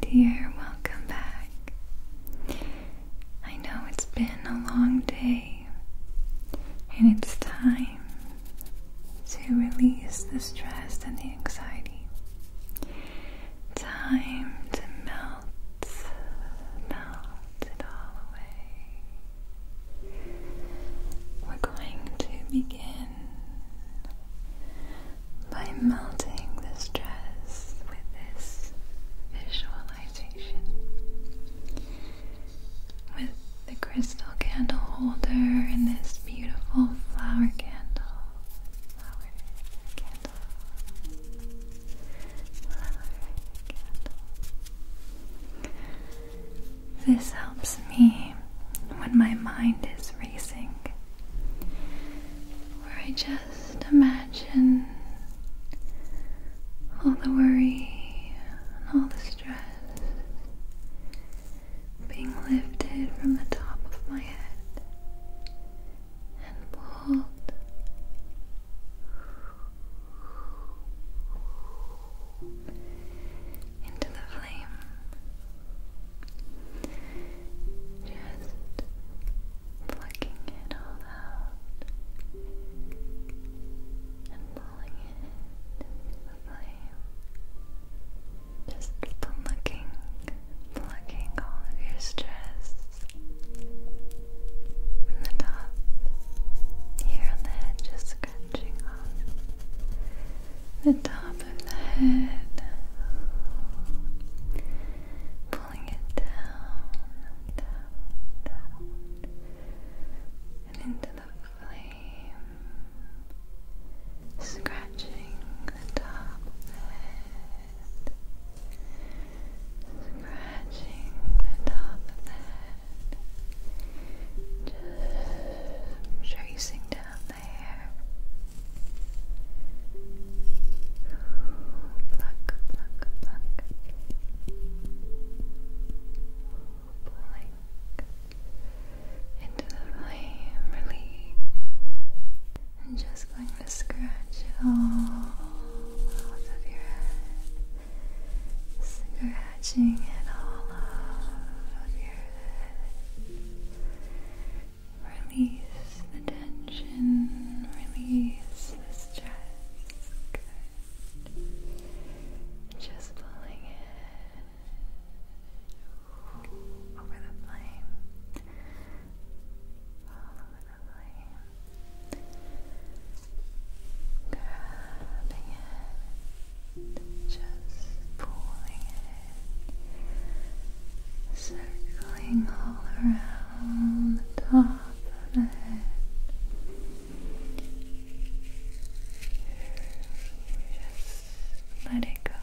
dear, welcome back. I know it's been a long day, and it's time to release the stress and the anxiety. Time to melt it all away. We're going to begin by melting the stress with this visualization. With the crystal candle holder and this beautiful flower candle. This helps me when my mind is racing, where I just imagine all the worry and all the stress being lifted from the top of my head and pulled into the flame. Just plucking it all out and pulling it into the flame. Just plucking all of your stress from the top, here on the head, just scratching off the top of the head, pulling it down, and into the flame, scratching the top of the head, scratching the top of the head, just tracing down the hair. Pluck, pluck, pluck. Pulling into the flame, release. And just going to scratch it all off of your head. Scratching it all off of your head. Release the tension, release the stress. Good. Just pulling it over the flame. All over the flame. Grabbing it. Just pulling it. Circling all around the top of the head. Just let it go.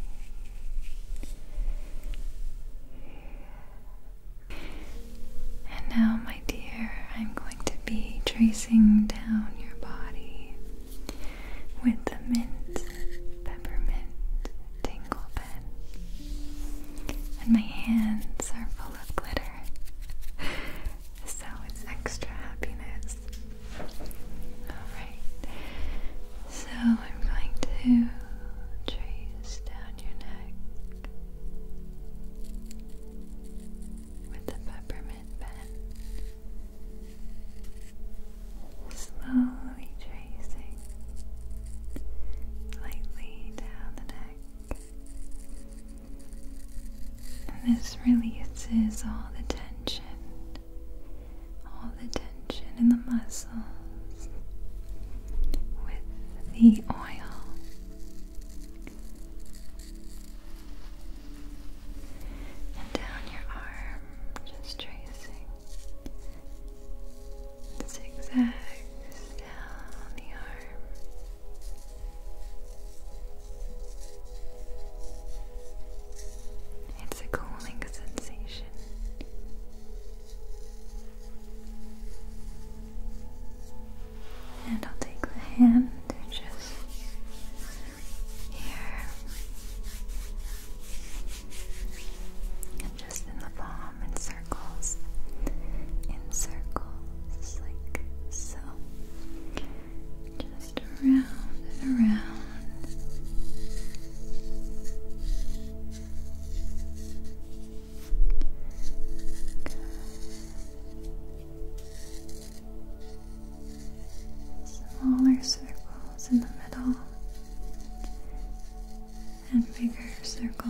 And now, my dear, I'm going to be tracing down your body with the mint peppermint tingle pen. And my hands are full of glitter, so it's extra happiness. Alright, so I'm going to trace down your neck with the peppermint pen. Slowly tracing lightly down the neck. And this releases all the tension in the muscles with the oil. And down your arm, just tracing zigzags down the arm. It's a cooling sensation. And I'll take the hand and just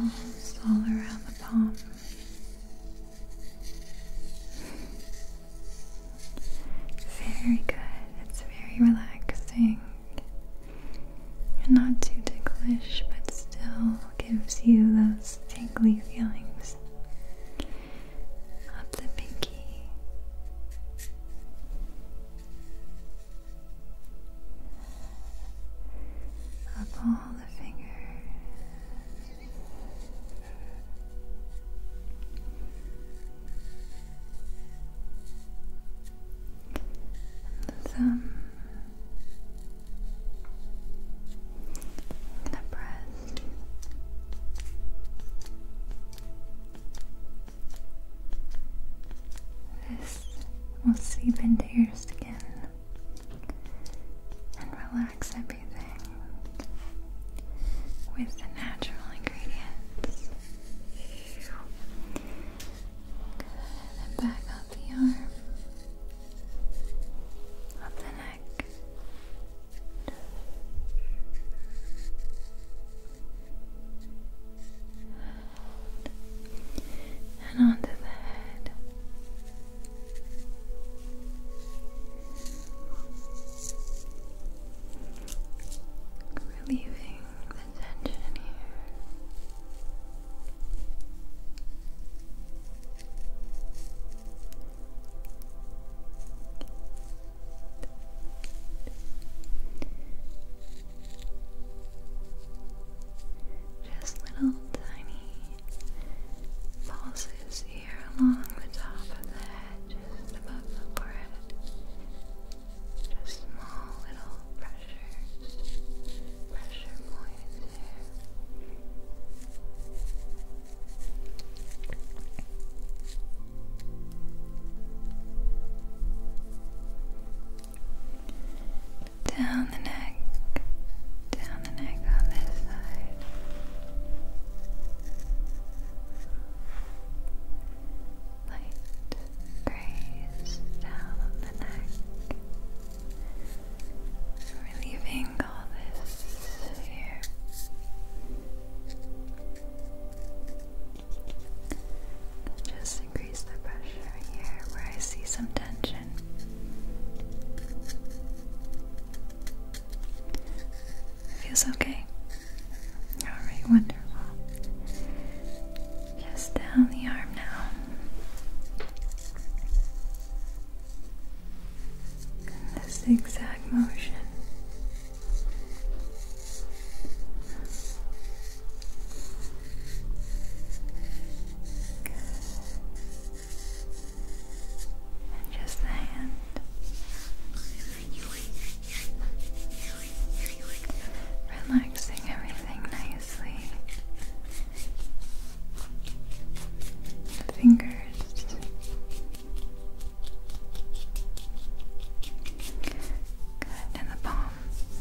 tingles all around the palm. Very good. It's very relaxing and not too ticklish, but still gives you those tingly feelings up the pinky. Up all the fingers. The thumb. The breast. This will seep into your skin and relax everything with the natural ingredients. Good. And back up the arm, up the neck, and onto the head. Relieving the tension here. Just little tiny pulses here along the top of the head, just above the forehead. Just small little pressures, pressure points here. Down the neck on this side. Light graze down the neck, relieving all this here. Just increase the pressure here where I see some tension. Feels okay? Alright, wonderful. Just down the arm now. In the zigzag motion. Good. And just the hand. Relaxing everything nicely. The fingers. Good, and the palm.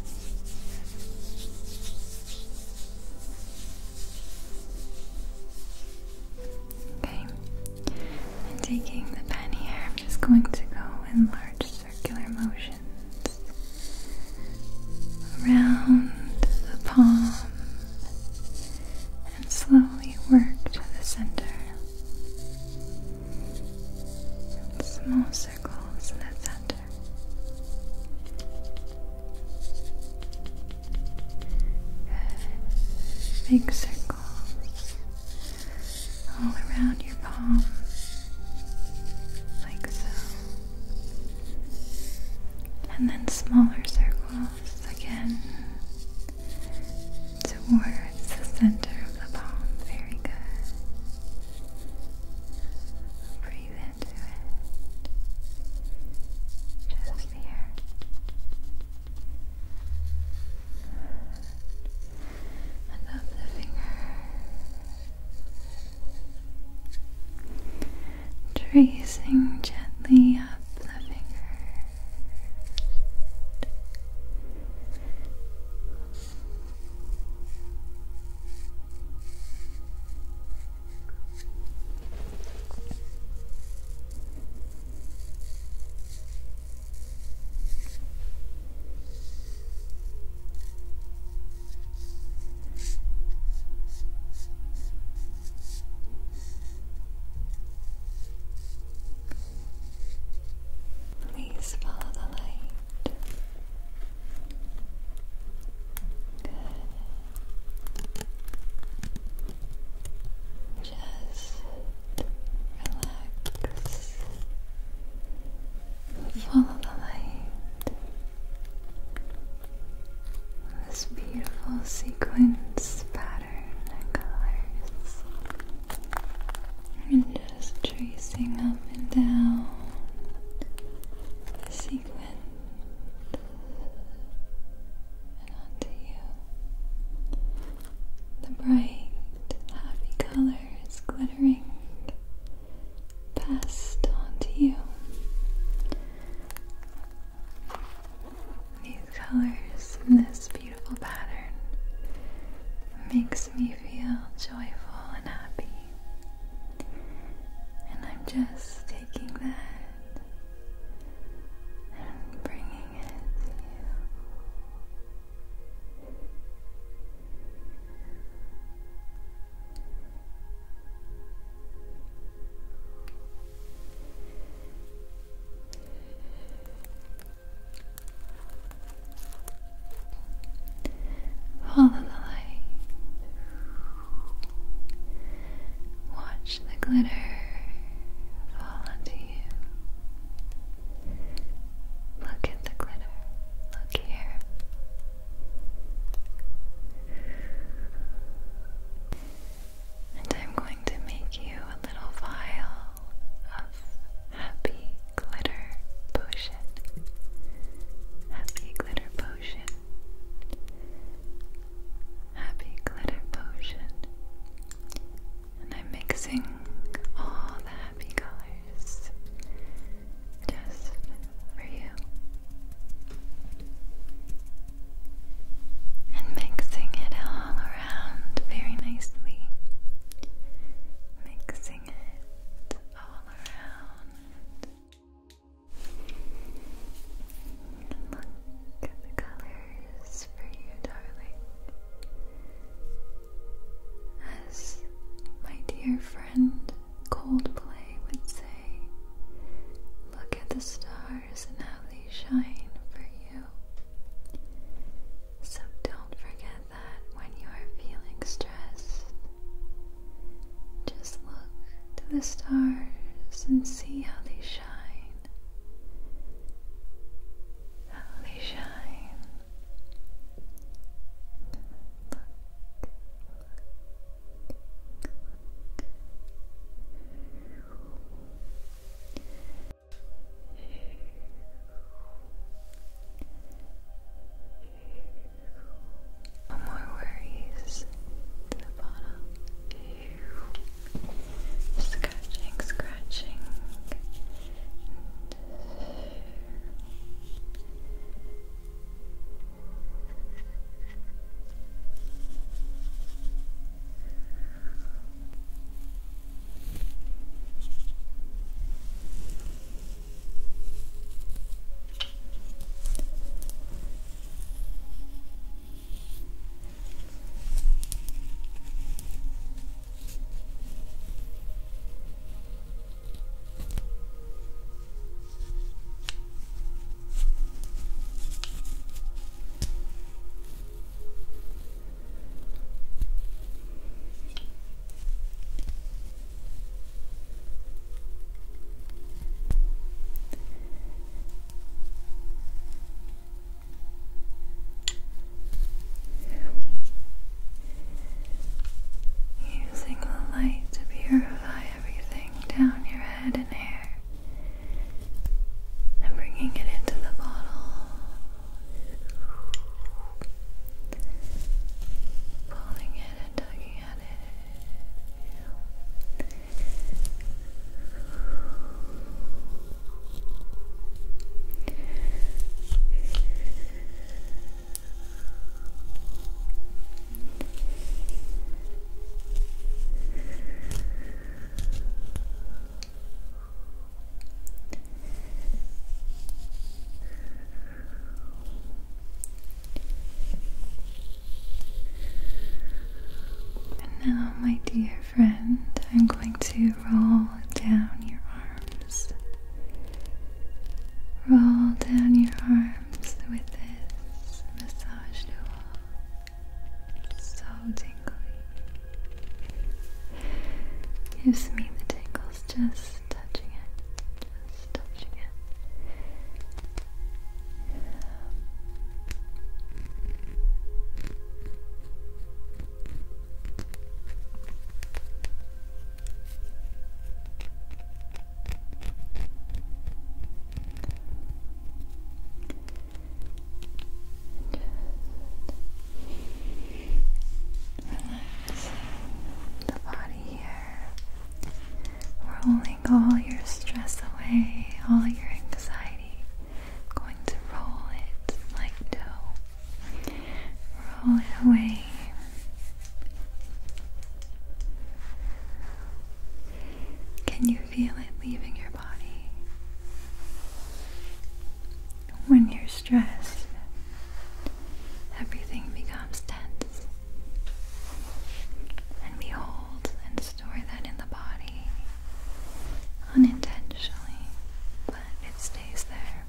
Okay, and taking the pen here, I'm just going to go in large circular motions around the palm and slowly work to the center. Small circles in the center. Good. Big circles all around your palm, like so. And then smaller circles again towards the center of the palm. Very good. Breathe into it. Just here. And up the finger. Tracing gently up the finger. glittering passed on to you. These colors in this beautiful pattern makes me feel joyful and happy. And I'm just taking that and bringing it to you. Follow the light. Watch the glitter fall onto you. Look at the glitter. Look here. And I'm going to make you a little vial of happy glitter potion. Happy glitter potion. Happy glitter potion. And I'm mixing all the happy colors just for you. And mixing it all around very nicely. Mixing it all around. And look at the colors for you, darling. As my dear friend Coldplay would say, look at the stars and how they shine for you. So don't forget that when you are feeling stressed. Just look to the stars and see how they shine. How they shine. No more worries to the bottom. Scratching, scratching. Using the light to purify everything down your head and hair, and bringing it into the bottle, pulling it and tugging at it. And now, my dear friend, I'm going to roll down your arms. Roll down your arms with this massage tool. So tingly. Gives me the tingles just touching it. Just touching it. Relaxing the body here. pulling all your stress away, all your anxiety. I'm going to roll it like dough. Roll it away. Can you feel it leaving your body? When you're stressed, everything becomes tense. And we hold and store that in the body unintentionally, but it stays there.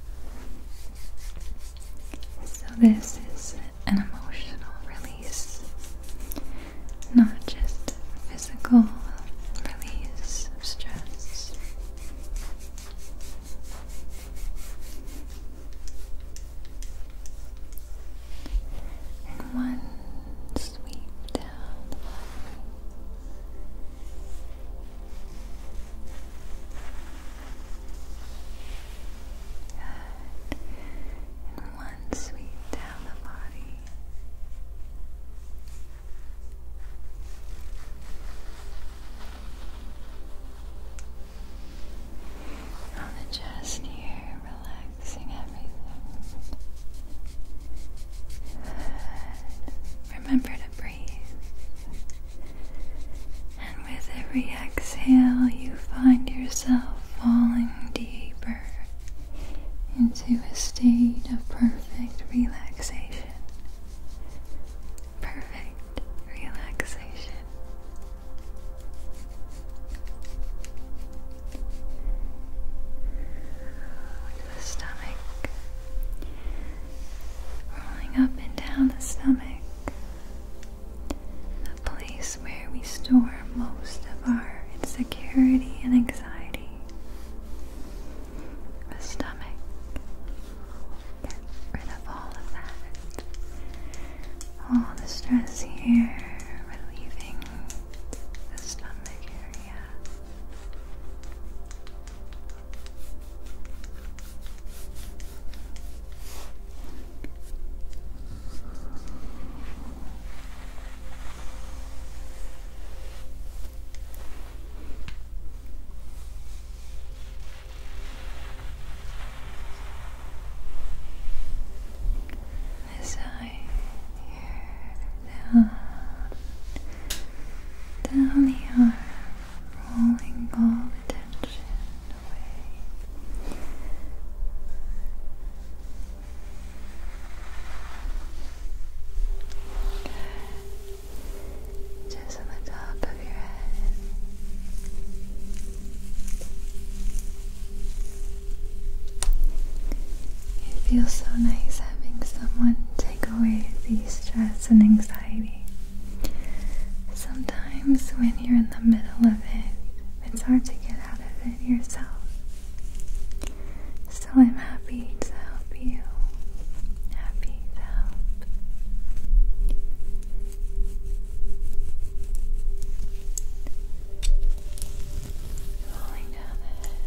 So this is an emotional release, not just physical release of stress. And one sweep down the body. Good. And one sweep down the body. On the chest here, relaxing everything. Good. Remember to breathe. And with every exhale, you find yourself falling deeper into a state of perfect relaxation. Perfect relaxation. To the stomach. Rolling up and down the stomach. The place where we store most of our insecurity and anxiety. The stomach. Get rid of all of that. All the stress here, relieving the stomach area. This side here, down the arm, rolling all the tension away. Good. Just on the top of your head. It feels so nice having someone take away the stress and anxiety. Sometimes when you're in the middle of it, it's hard to get out of it yourself. So I'm happy to help you. Happy to help. Rolling down the head.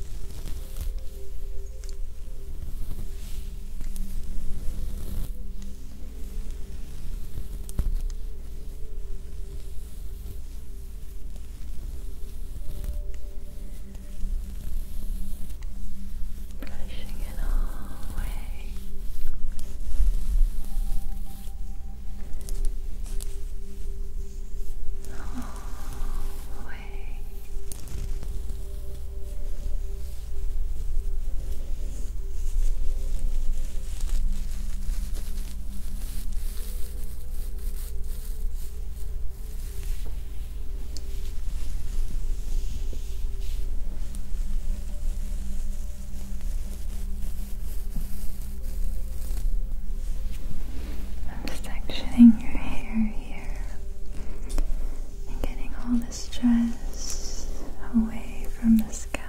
Brushing it all away. All away. I'm sectioning your hair here and getting all the stress away from the scalp,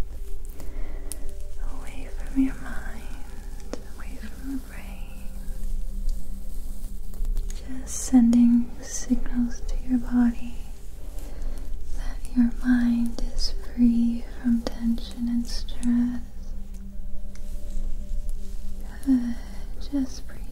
away from your mind, away from the brain. Just sending signals to your body that your mind is free from tension and stress. Good. Just breathe.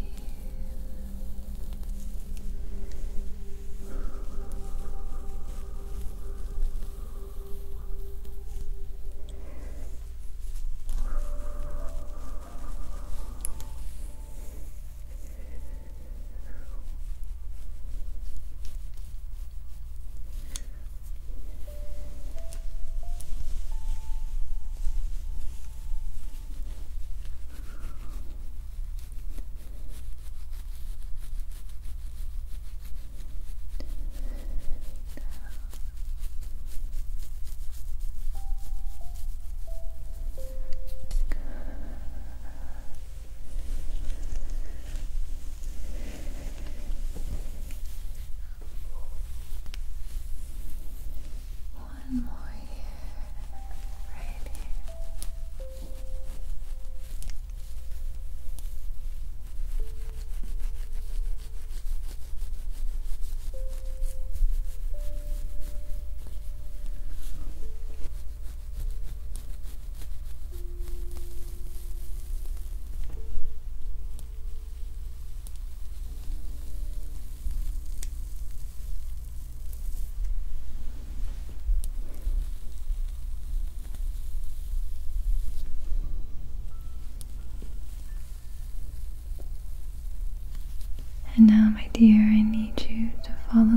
Now, my dear, I need you to follow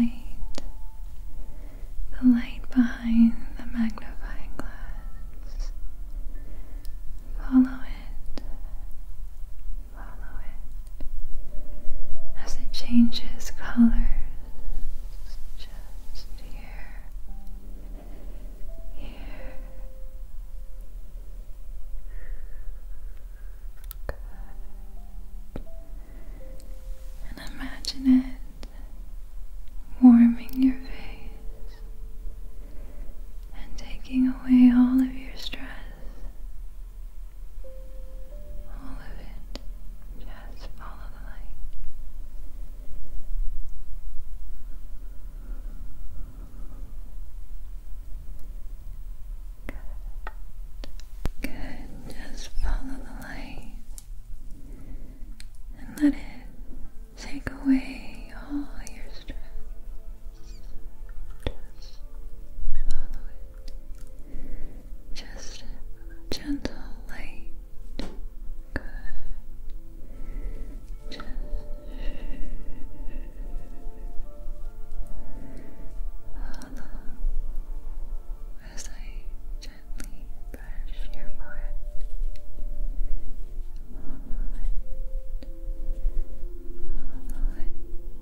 the light behind the magnifying glass. Follow it as it changes colors. Just here. Good. And imagine it warming your face and taking away all of your stress. All of it. Just follow the light. Good. Just follow the light and let it take away all your stress. Just follow it. Just a gentle light. Good. Just follow as I gently brush your forehead. Follow it. Follow it.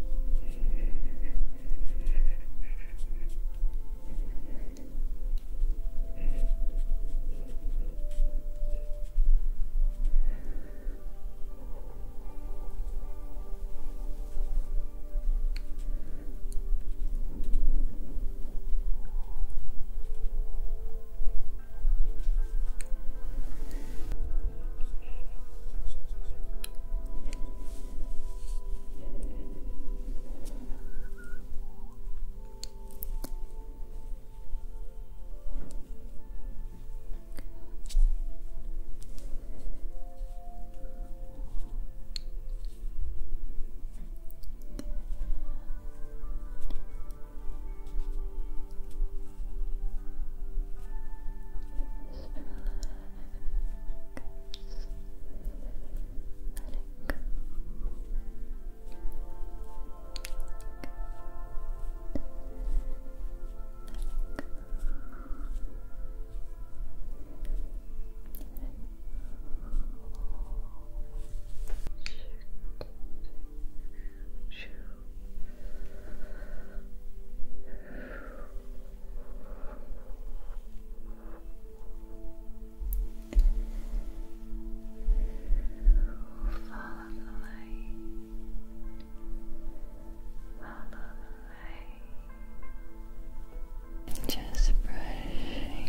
Just brushing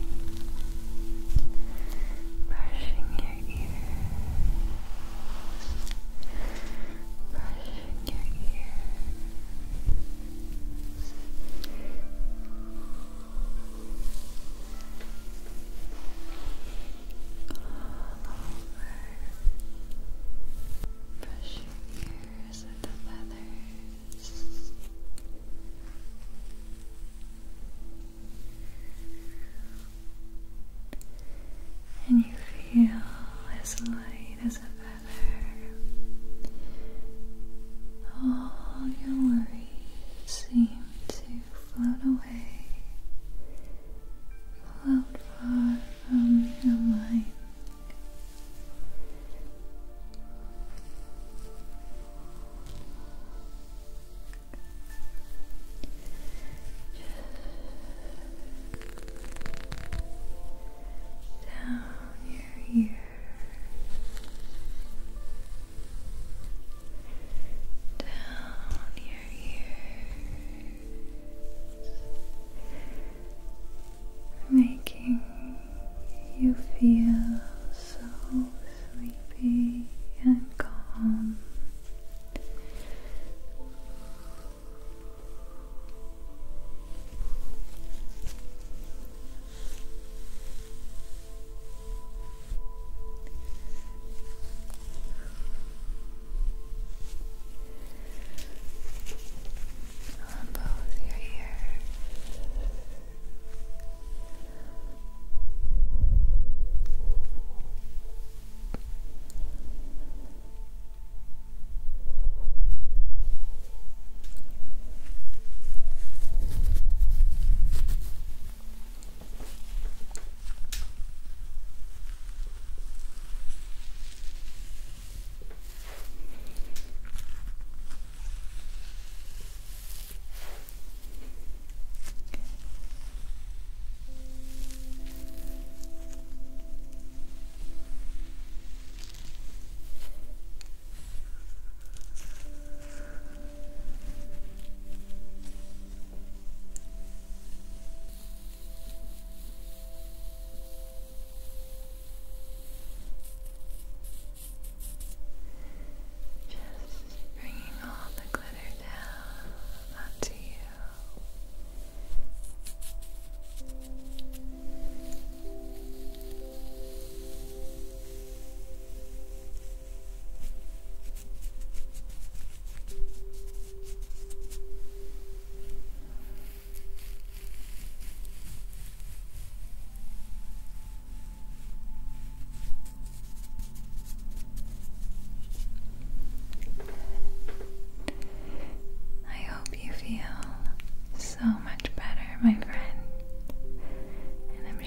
your ears, brushing your ears, all over. Brush your ears with the feathers. And you feel as light as a feather. All your worries seem to float away, float far from your mind. Down your ears,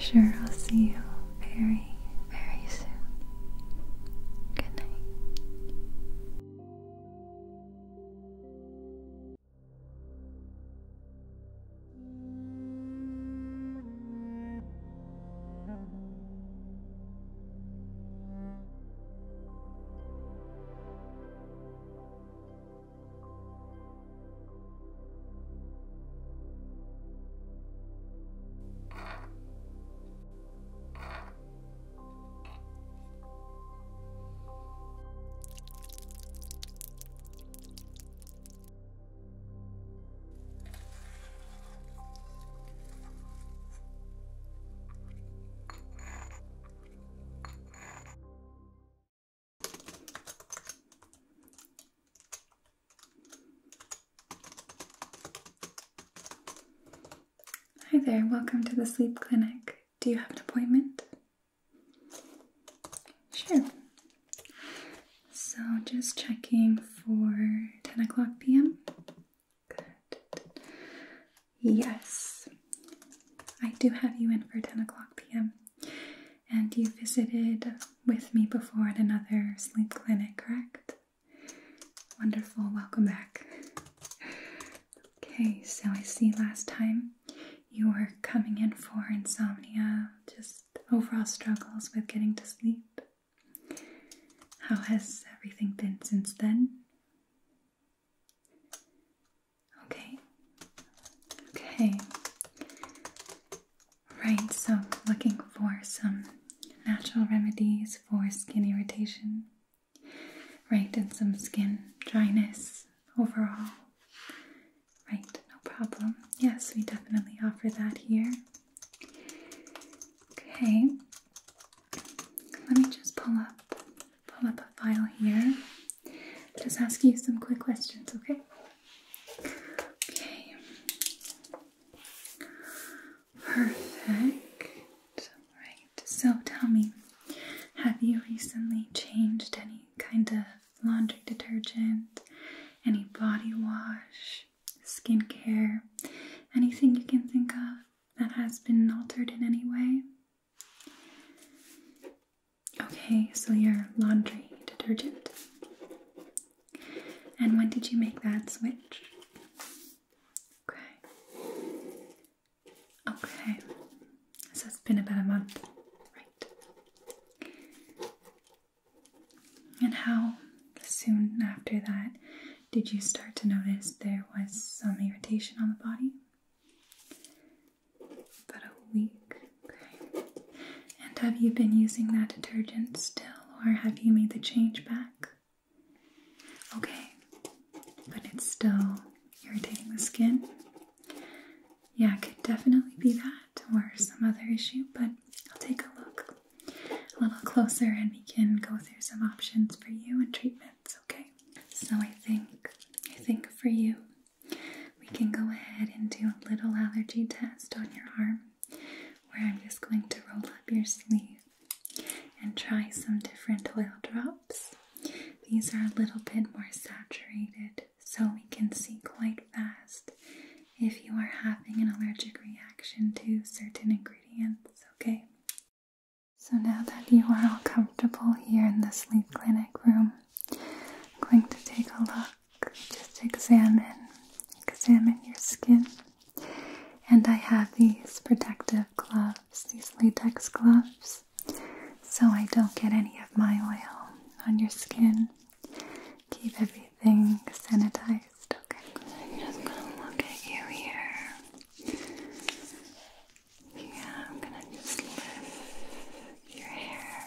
sure I'll see you very, very soon. Good night. Hi there, welcome to the sleep clinic. Do you have an appointment? Sure. So just checking for 10 o'clock p.m. Good. Yes, I do have you in for 10 o'clock p.m. And you visited with me before at another sleep clinic, correct? Wonderful, welcome back. Okay, so I see last time you were coming in for insomnia, just overall struggles with getting to sleep. How has everything been since then? Okay. Right, so looking for some natural remedies for skin irritation. Right, and some skin dryness overall. Right, no problem. Yes, we definitely offer that here. Okay. Let me just pull up a file here. Just ask you some quick questions, okay? Okay. Perfect. Right. So tell me, have you recently changed any kind of laundry detergent, any body wash, skincare, anything you can think of that has been altered in any way? Okay, so your laundry detergent. And when did you make that switch? Okay. So it's been about a month, right? And how soon after that did you start to notice there was some irritation on the body? About a week. Okay. And have you been using that detergent still, or have you made the change back? Okay. But it's still irritating the skin? Yeah, it could definitely be that, or some other issue, but I'll take a look a little closer and we can go through some options for you and treatments, okay? So I think for you, we can go ahead and do a little allergy test on your arm, where I'm just going to roll up your sleeve and try some different oil drops. These are a little bit more saturated, so we can see quite fast if you are having an allergic reaction to certain ingredients, okay? So now that you are all comfortable here in the sleep clinic room, I'm going to take a look, just examine your skin. And I have these protective gloves, these latex gloves, so I don't get any of my oil on your skin. Keep everything sanitized, okay? I'm just gonna look at you here. Yeah, I'm gonna just lift your hair.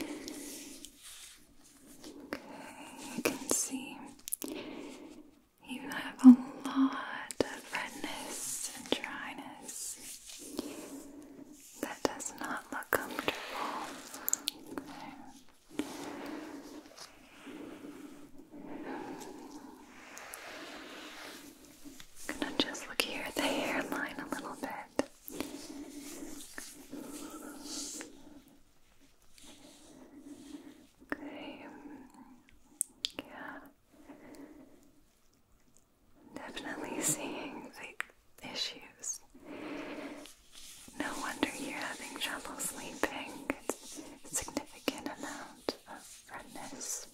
Okay, you can see you have a lot of redness and dryness. That does not look comfortable. sleeping. It's a significant amount of redness.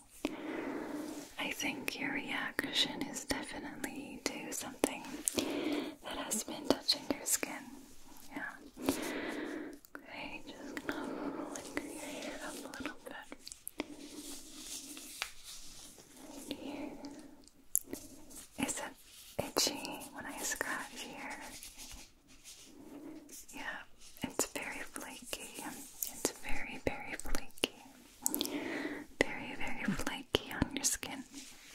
I think your reaction is definitely to something that has been touching your skin. Yeah. Okay, just gonna flick your hair up a little bit. Right here. Is it itchy when I scratch here? Yeah, it's very flaky. It's very, very flaky. Very, very flaky on your skin.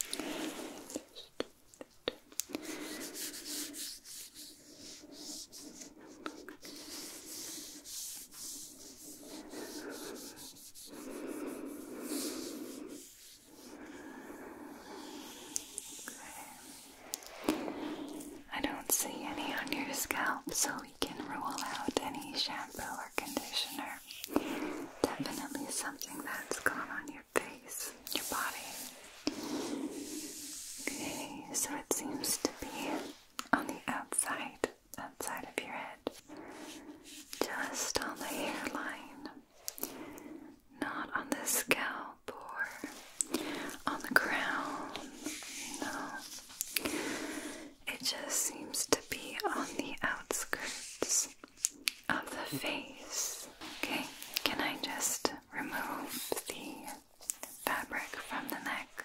I don't see any on your scalp, so we can rule out any shampoo or conditioner. Definitely something that's gone on your face, your body. Okay, so it seems to be on the outside of your head. Just on the hairline. Not on the scalp or on the crown. No. It just seems to be on the outskirts of the face. Okay, can I just remove the fabric from the neck?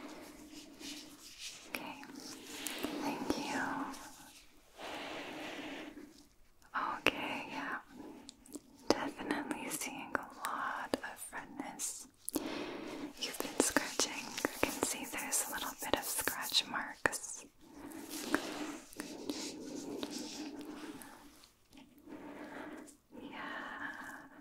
Okay, thank you. Okay, yeah. Definitely seeing a lot of redness. You've been scratching. I can see there's a little bit of scratch marks. Yeah.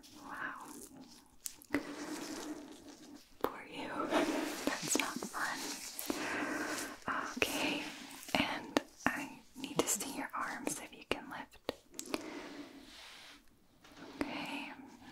Wow. Poor you. That's not fun. Okay. And I need to see your arms if you can lift. Okay.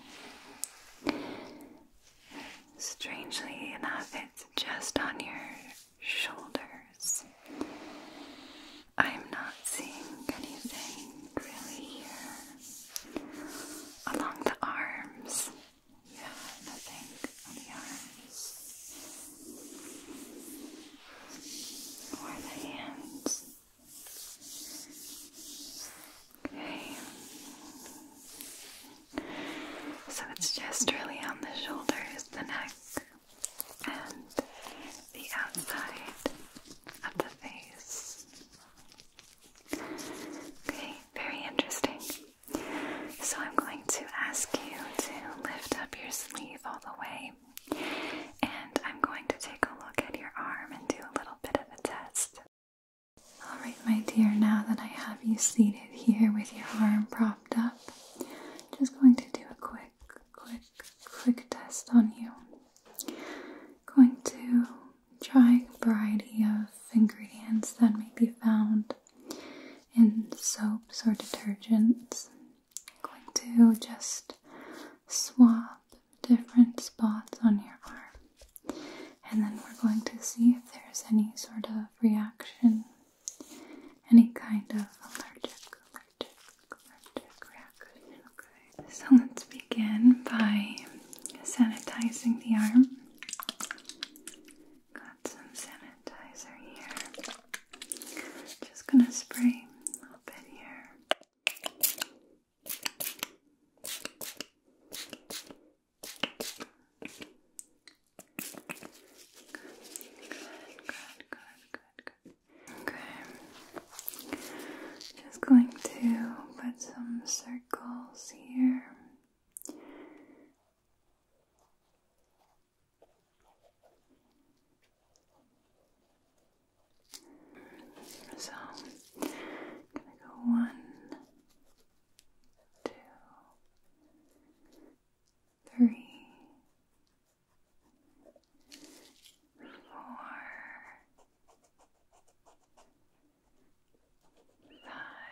Strangely enough, it's just on your shoulders. I'm not seeing anything really here. Along the arms. Yeah, nothing on the arms. Or the hands. Okay. So it's just really on the shoulders, the neck, and the outside of the face. Okay, very interesting. So I'm going to ask you to lift up your sleeve all the way, and I'm going to take a look at your arm and do a little bit of a test. Alright, my dear, now that I have you seated here with your arm propped up, just going to do a quick test on you. Going to try a variety of ingredients that may be found in soaps or detergents. Going to just swap different spots on your arm, and then we're going to see if there's any sort of reaction, any kind of allergic reaction. Okay, so let's begin by sanitizing the arm. Got some sanitizer here. Just gonna spray a little bit here. Good. Okay. Just going to put some circles here. So, I'm gonna go 1, 2, 3, 4, 5,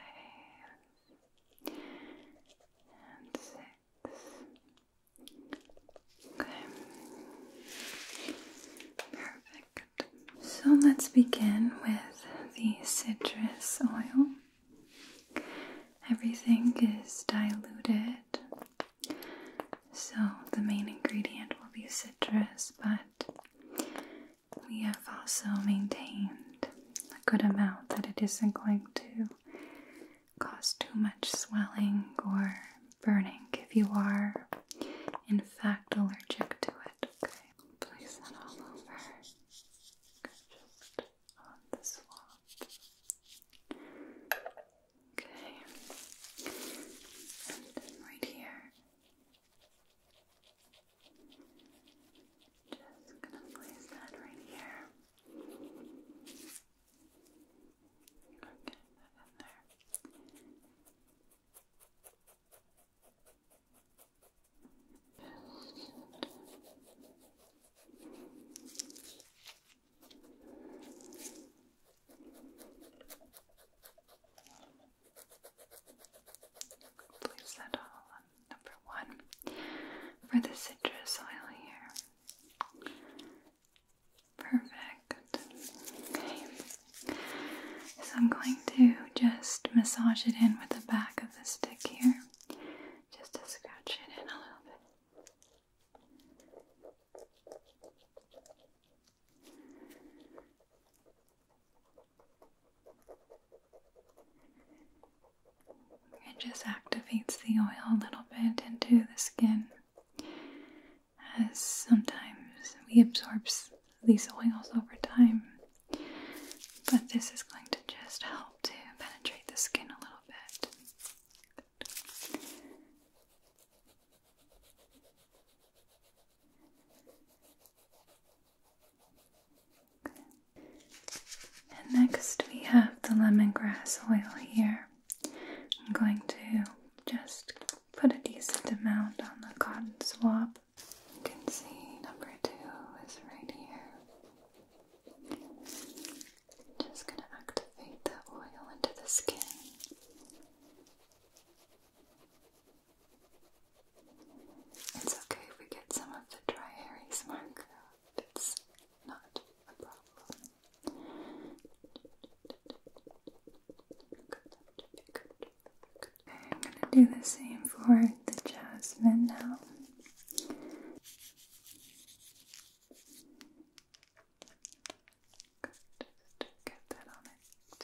and 6. Okay. Perfect. So let's begin with the citrus oil. Everything is diluted citrus, but we have also maintained a good amount that it isn't going to cause too much swelling or burning if you are in fact allergic to it. Okay, place that all over. Just on the swab. Okay, and then right here. Just gonna place that right here. Okay, that in there. Place that all on number 1 for the citrus oil here. Perfect. Okay. So I'm going to just massage it in with the back of the stick here, just to scratch it in a little bit. It just activates the oil a little bit into the skin, as sometimes we absorb these oils over time, but this is going to just help to penetrate the skin a little bit. And next we have the lemongrass oil here. I'm going to just put a decent amount on the cotton swab. You can see number 2 is right here. Just going to activate the oil into the skin. It's okay if we get some of the dry hairy mark out. It's not a problem. I'm going to do the same for the jasmine now. Just get that on it.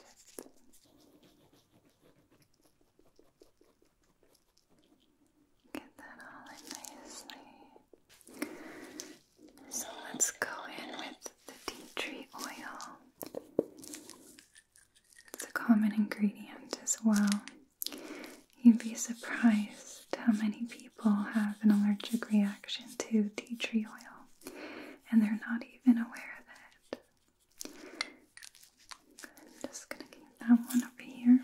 Get that all in nicely. So let's go in with the tea tree oil. It's a common ingredient as well. You'd be surprised how many people have an allergic reaction to tea tree oil, and they're not even aware of it. I'm just going to keep that one over here.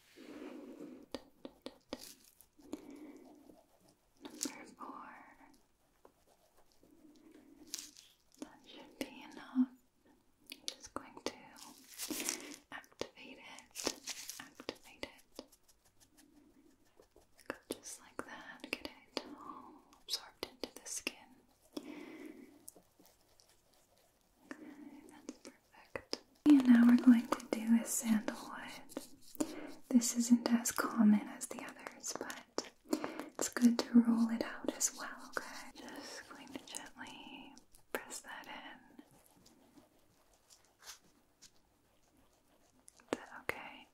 Number 4. That should be enough. I'm just going to activate it. Just like that, get it all absorbed into the skin. Okay, that's perfect. And now we're going to do a sandalwood. This isn't as common as the others, but it's good to roll it out as well, okay? Just going to gently press that in. Is that okay?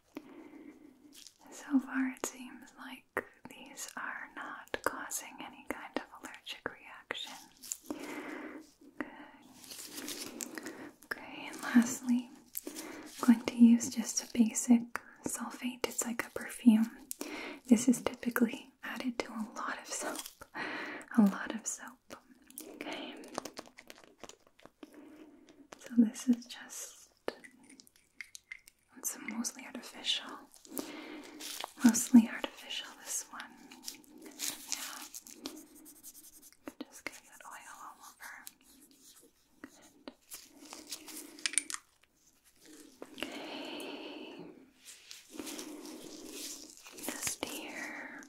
So far it seems like these are not causing any kind of allergic reaction. Good. Okay, and lastly, I'm going to use just a basic sulfate. It's like a perfume. This is typically added to a lot of soap. Okay. So this is just, it's mostly artificial. This one. Yeah. Just get that oil all over. Good. Okay. Just here.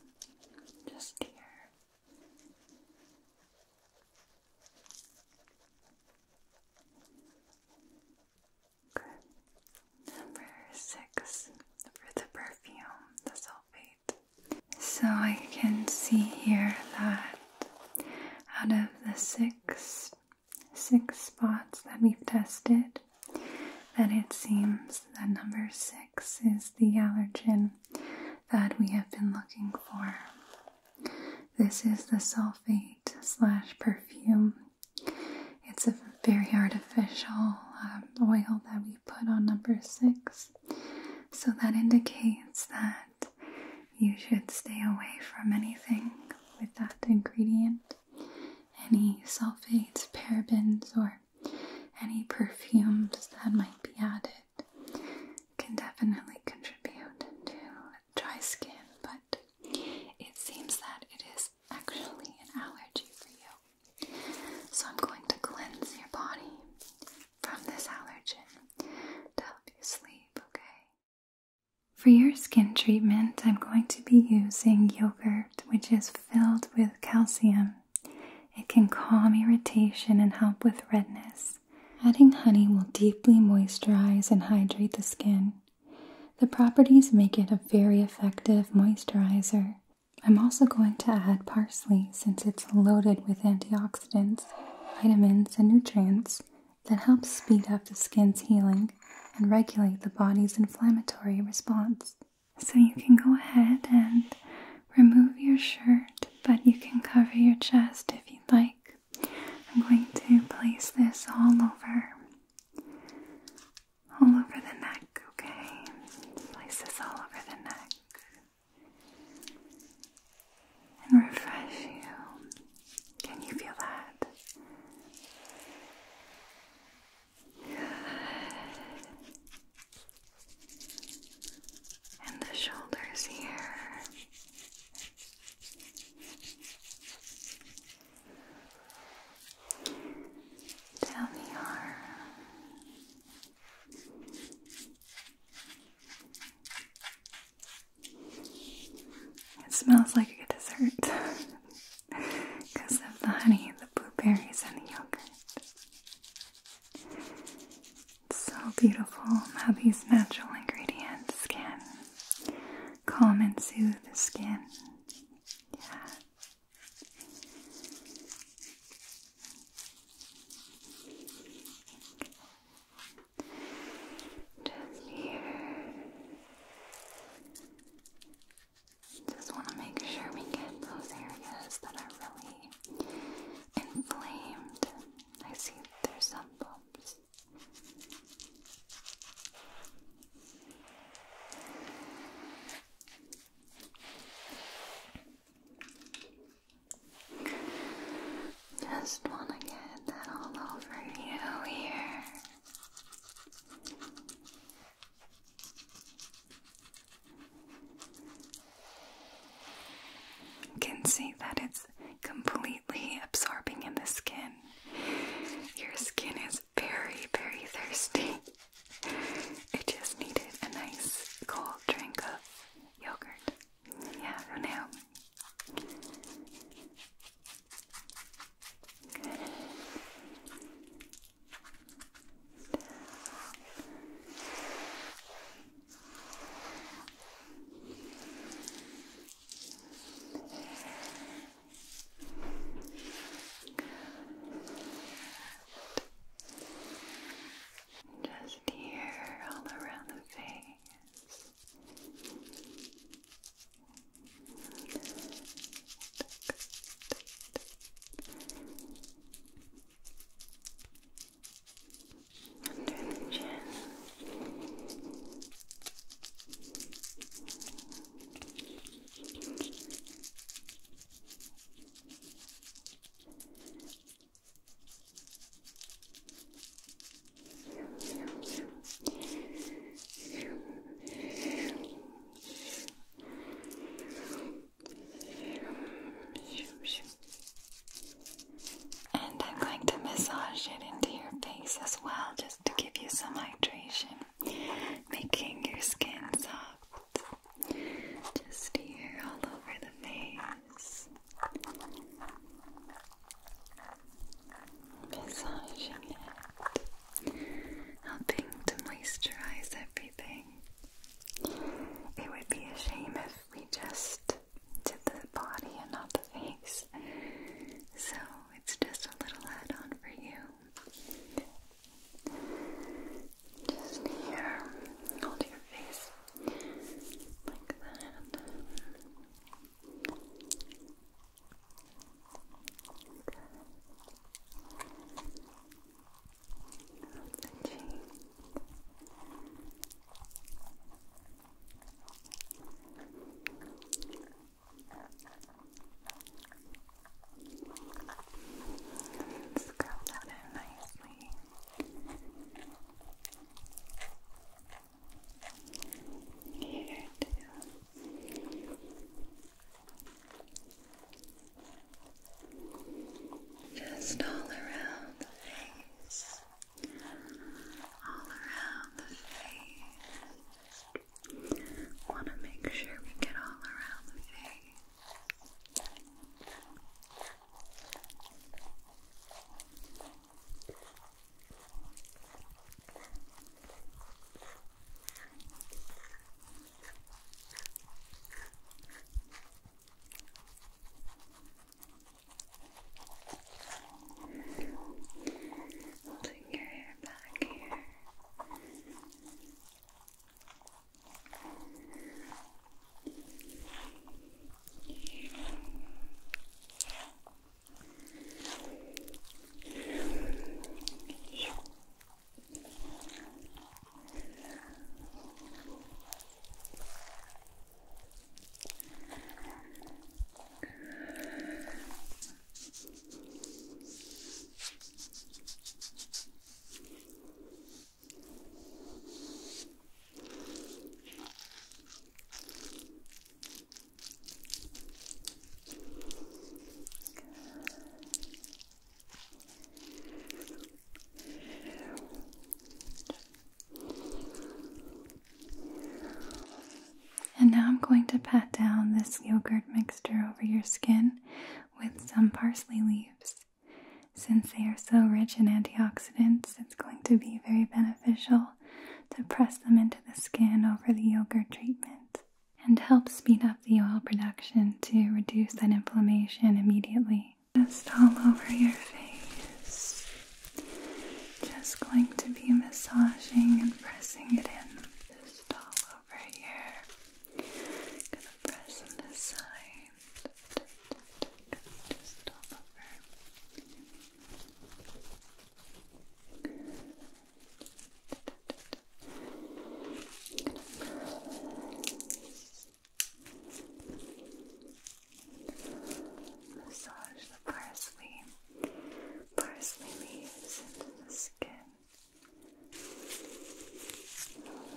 Good. Number 6 for the perfume, the sulfate. So I can see here that out of the 6 looking for. This is the sulfate / perfume. It's a very artificial oil that we put on number 6. So that indicates that you should stay away from anything with that ingredient. Any sulfates, parabens, or any perfumes that might be added can definitely contribute to dry skin, but it seems that it is actually an allergy for you. So I'm going to cleanse your body from this allergen to help you sleep, okay? For your skin treatment, I'm going to be using yogurt, which is filled with calcium. It can calm irritation and help with redness. Adding honey will deeply moisturize and hydrate the skin. The properties make it a very effective moisturizer. I'm also going to add parsley since it's loaded with antioxidants, vitamins, and nutrients that help speed up the skin's healing and regulate the body's inflammatory response. So you can go ahead and remove your shirt, but you can cover your chest if you'd like. I'm going to place this all over the neck, okay? Place this all over the neck and refresh you. Can you feel that? And the shoulders here. Down the arm. It smells like a dessert because of the honey, the blueberries, and the yogurt. It's so beautiful how these natural ingredients can calm and soothe the skin. Yeah. Just here. Just want to make sure we get those areas that are really inflamed. I see there's some bumps. Just want to get that all over you here. You can see that it's completely absorbing in the skin. Your skin is very, very thirsty. It just needed a nice cold drink of yogurt. Yeah, who knew? Just here, all around the face. yogurt mixture over your skin with some parsley leaves. Since they are so rich in antioxidants, it's going to be very beneficial to press them into the skin over the yogurt treatment and help speed up the oil production to reduce that inflammation immediately. Just all over your face. Just going to be massaging and pressing it in. Just all over here. Gonna press on this side. Just all over. Massage the parsley leaves into the skin.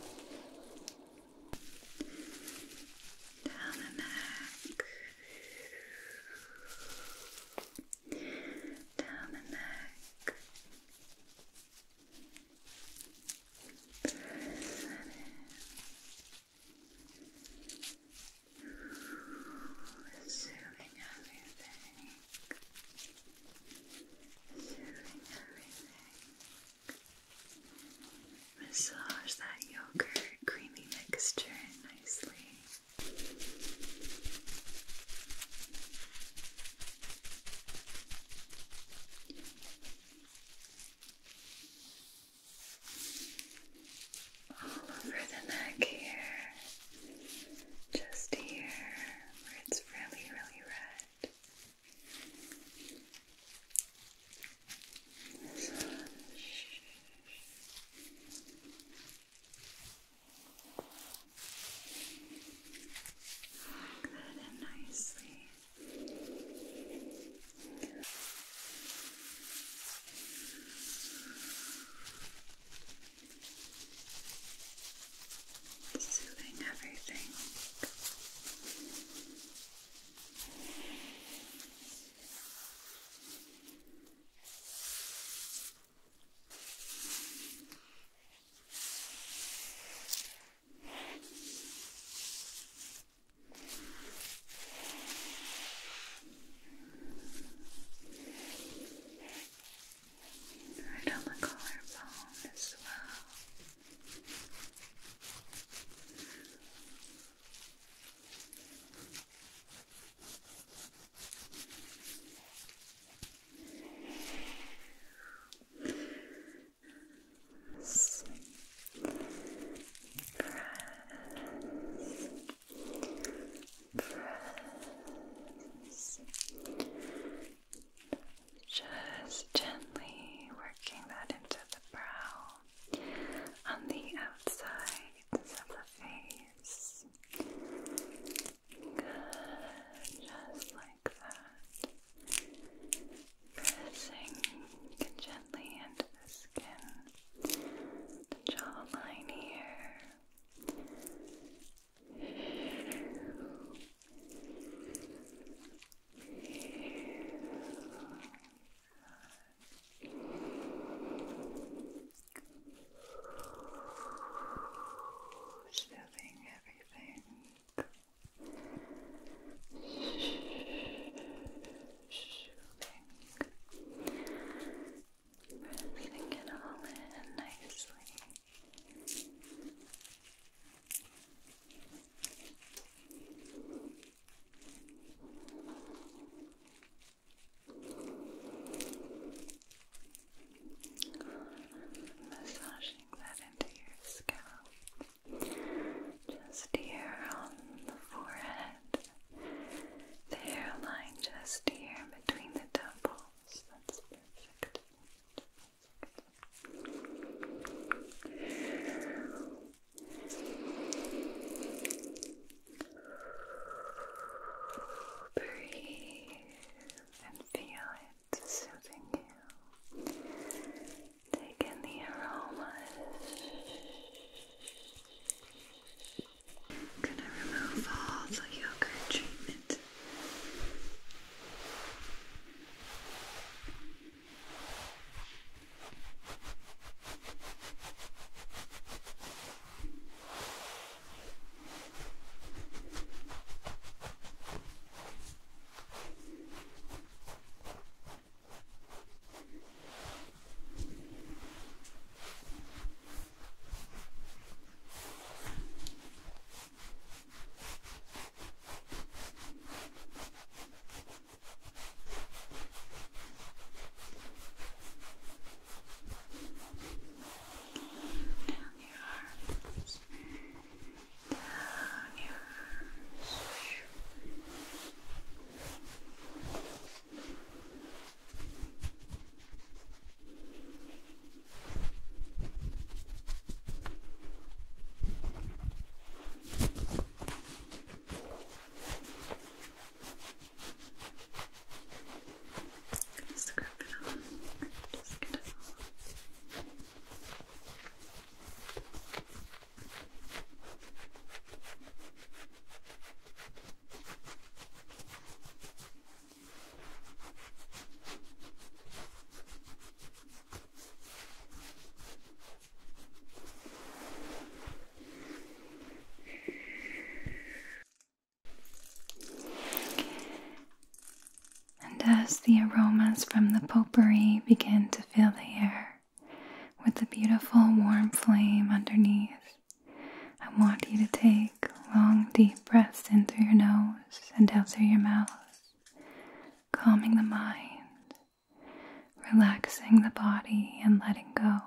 as the aromas from the potpourri begin to fill the air with the beautiful warm flame underneath, I want you to take long deep breaths in through your nose and out through your mouth, calming the mind, relaxing the body and letting go.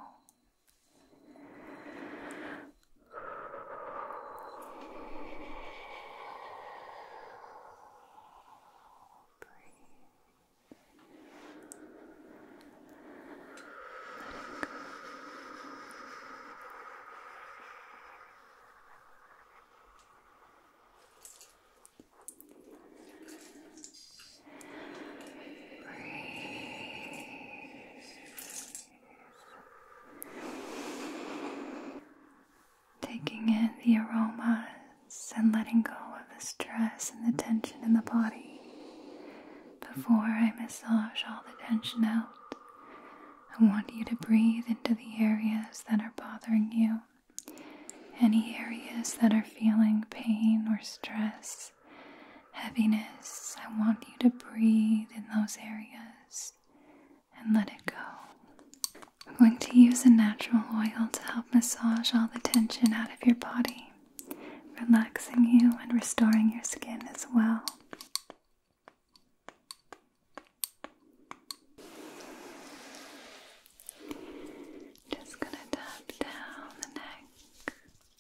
Taking in the aromas and letting go of the stress and the tension in the body. Before I massage all the tension out, I want you to breathe into the areas that are bothering you. Any areas that are feeling pain or stress, heaviness, I want you to breathe in those areas and let it go. I'm going to use a natural oil to help massage all the tension out of your body, relaxing you and restoring your skin as well. Just gonna tap down the neck,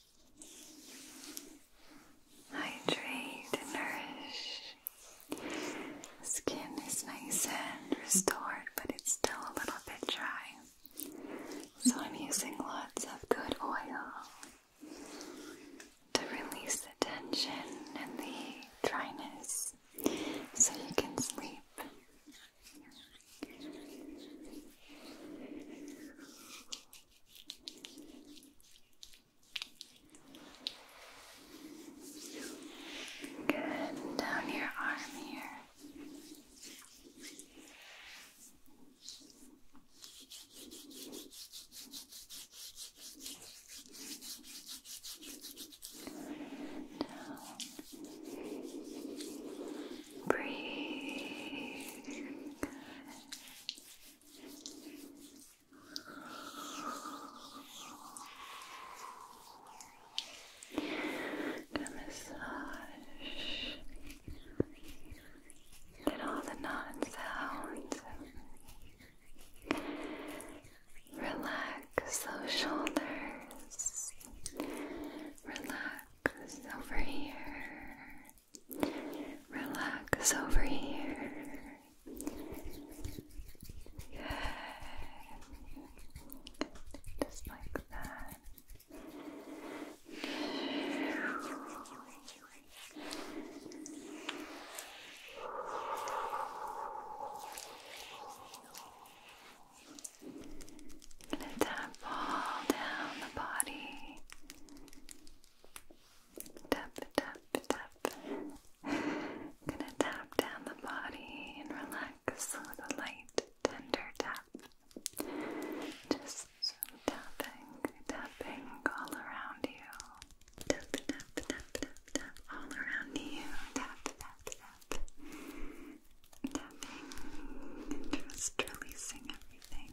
hydrate and nourish. The skin is nice and restored, but it's still a little bit dry. So I'm using lots of good oil to release the tension and the dryness so you can sleep. Good. Down your arm here. Over here. Good. Just like that. Gonna tap all down the body. Tap, tap, tap. Gonna tap down the body and relax with a light, tender tap. Just tapping all around you. Tap, tap, tap, tap, tap all around you. Tap, tap, tap. Tapping and just releasing everything.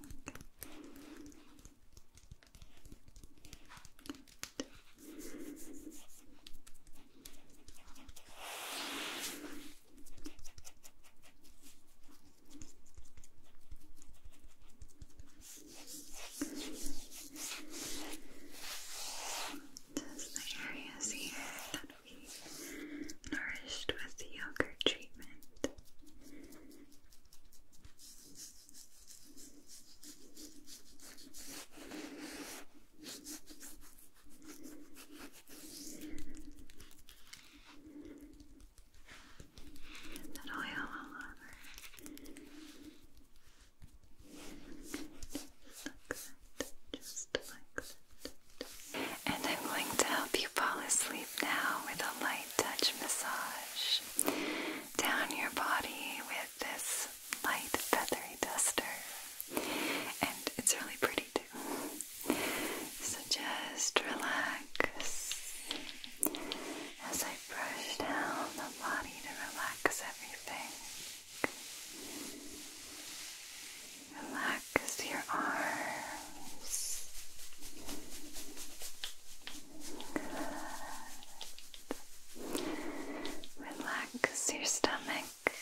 relax your stomach.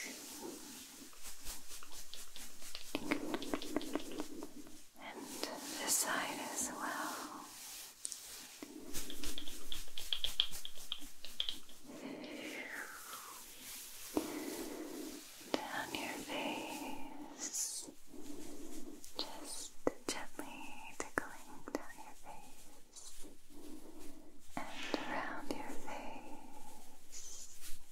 And this side as well. Down your face, just gently tickling down your face and around your face.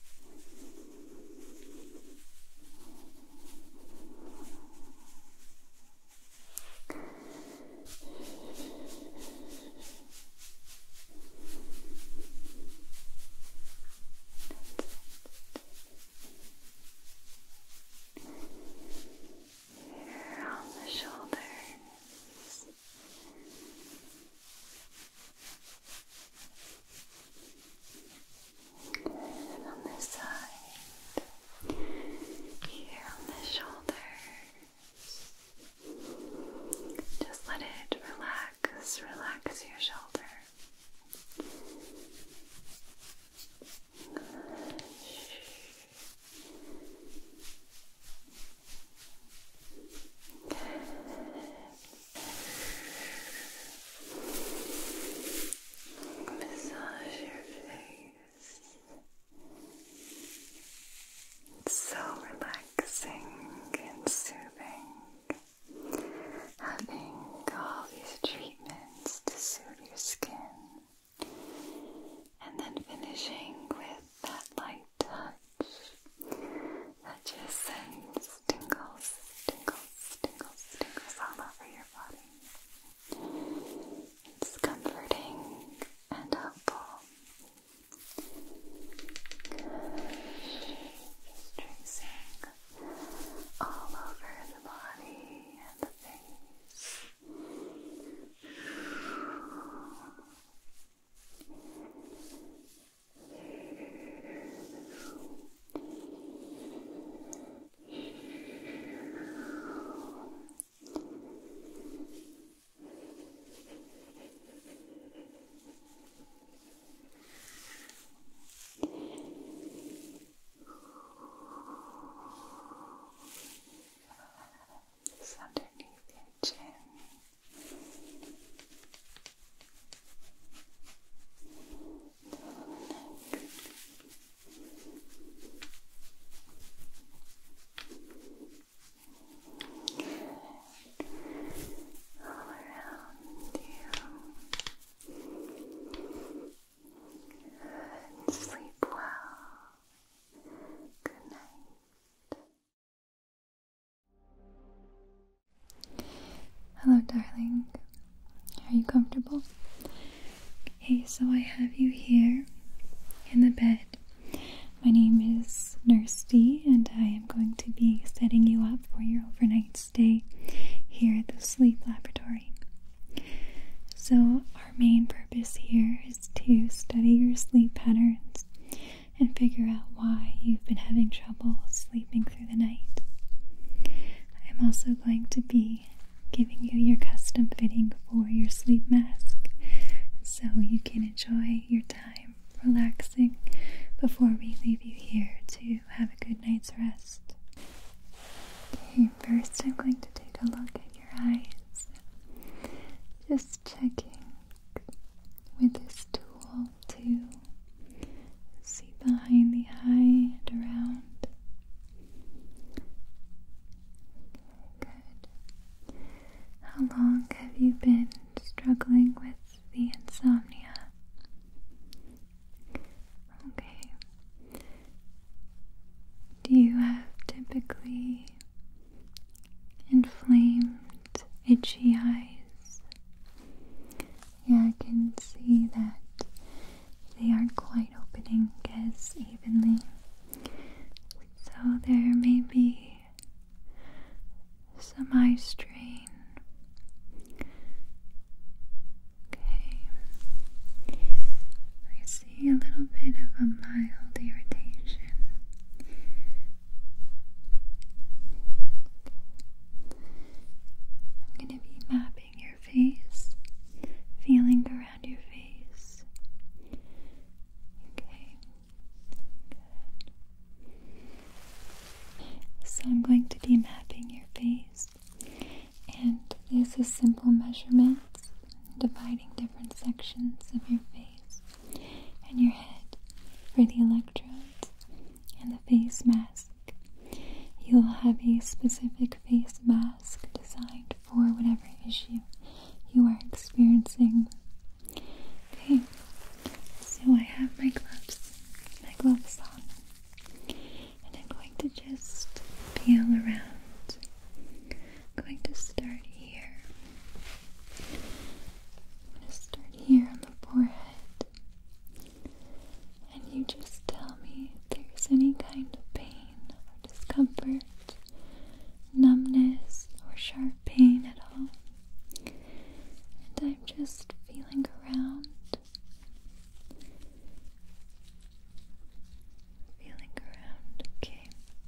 Here on the shoulders. And on this side. Here on the shoulders. Just let it relax your shoulder. Massage your face. It's so relaxing and soothing. Having all these treatments to soothe your skin. And then finishing with that light touch that just sends tingles all over your body. It's comforting and helpful. Just tracing all over the body and the face. Just underneath your chin. All around you. And sleep well. Good night. Hello, darling. Are you comfortable? Okay, so I have you here in the bed. My name is Nurse D, and I am going to be setting you up for your overnight stay here at the sleep laboratory. So our main purpose here is to study your sleep patterns and figure out why you've been having trouble sleeping through the night. I'm also going to be giving you your custom fitting for your sleep mask so you can enjoy your time relaxing before we leave you here to have a good night's rest. Okay, first I'm going to take a look at your eyes. Just checking with this tool to see behind the eye and around. Good. How long have you been struggling with the insomnia? Okay. Do you have typically inflamed, itchy eyes? Yeah, I can see that they aren't quite opening as evenly. So there may be some eye strain. Okay. I see a little bit of a mild irritation. I'm going to be mapping your face, feeling around your face. Okay. Good. measurements, dividing different sections of your face and your head for the electrodes and the face mask. You'll have a specific face mask designed for whatever issue you are experiencing. Okay, so I have my gloves on, and I'm going to just feel around. I'm going to start here. I'm going to start here on the forehead, and you just tell me if there's any kind of pain or discomfort, numbness, or sharp pain at all. And I'm just feeling around. Okay.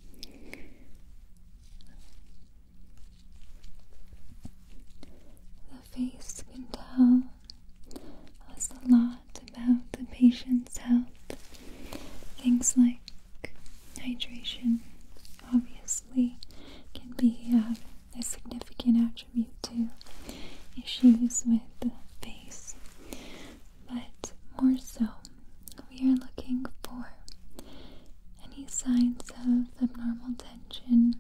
The face can tell us a lot about the patient's health. Things like hydration, obviously, can be a significant attribute to issues with the face, but more so, we are looking for any signs of abnormal tension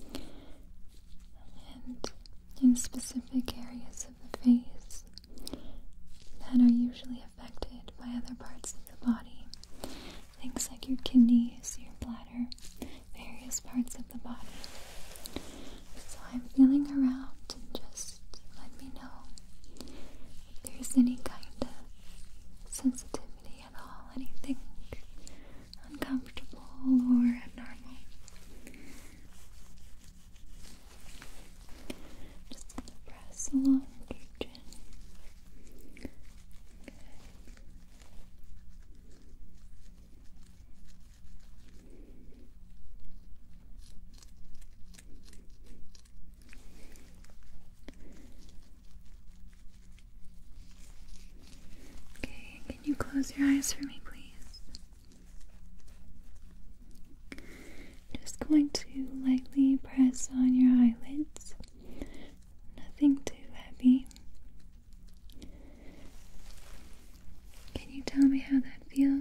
and in specific areas of the face that are usually affected by other parts of the body. Things like your kidneys, your bladder, various parts of the body. So I'm feeling around and just let me know if there's any kind of sensitivity at all, anything uncomfortable or abnormal. Just gonna press along your chin. Good. Okay, can you close your eyes for me, please? Just going to lightly press on your eyelids. Nothing too heavy. Can you tell me how that feels?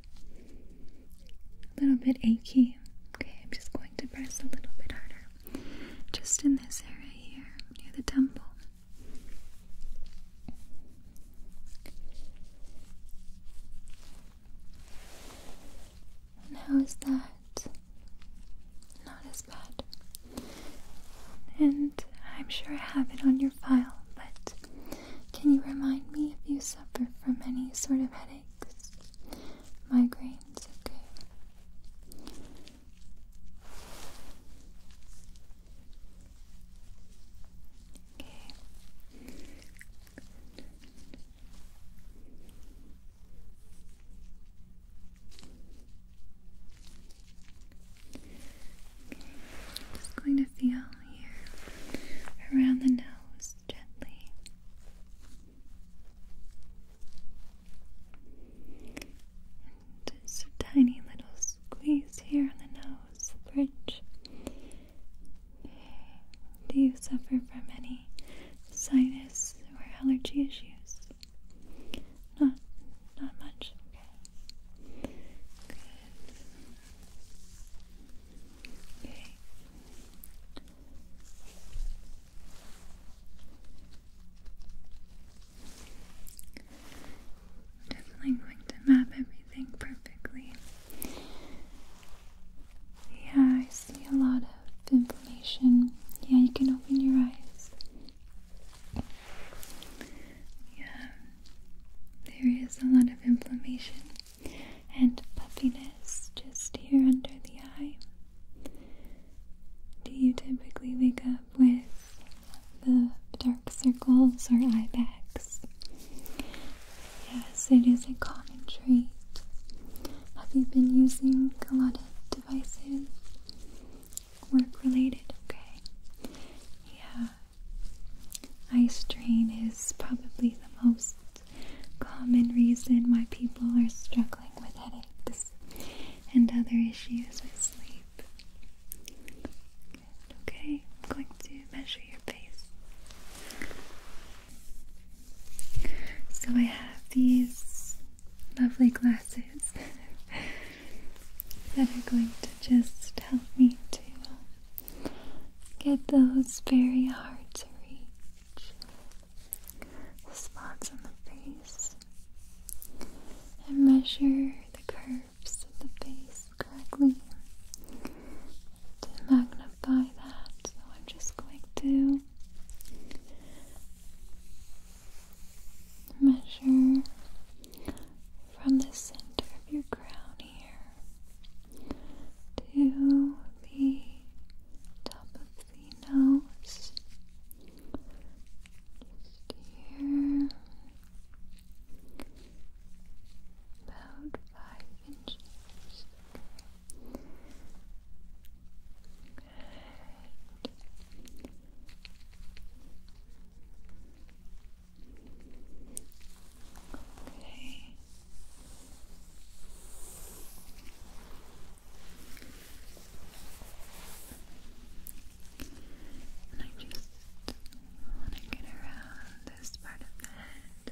A little bit achy. Okay, I'm just going to press a little bit harder. Just in this area here, near the temple. And how is that? Not as bad. And I'm sure I have it on your file, but can you remind me if you suffer from any sort of headaches, migraines? Okay. Okay. Just going to feel here around the nose gently. And just a tiny little squeeze here on the nose, the bridge. Okay. Do you suffer from any sinus or allergy issues? Not much. Okay. Good. Okay. Definitely going to map everything perfectly. Yeah, I see a lot of inflammation. Yeah, you can open your eyes. Yeah, there is a lot of inflammation and puffiness just here under the eye. Do you typically wake up with the dark circles or eye bags? Yes, it is a common trait. Have you been using a lot of devices? Work related? Okay. Yeah. Eye strain is probably the most common reason why people are struggling with headaches and other issues with sleep. Good. Okay, I'm going to measure your face. those very hard to reach spots on the face and measure the curves of the face correctly to magnify that. So I'm just going to measure from the center of your crown here to the top of the nose, just here, about 5 inches. Okay. And I just want to get around this part of the head.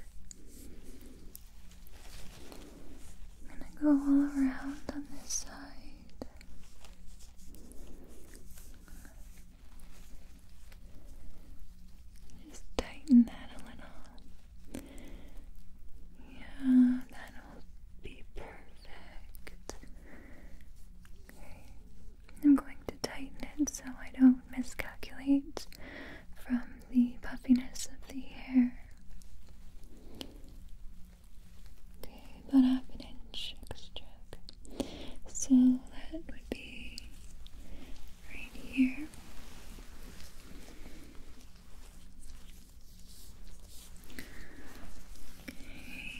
I'm going to go all around on this side. Just tighten that a little. Yeah, that'll be perfect. Okay. I'm going to tighten it so I don't miscalculate from the puffiness of the hair. Okay, about half an inch extra. So that would be right here. Okay.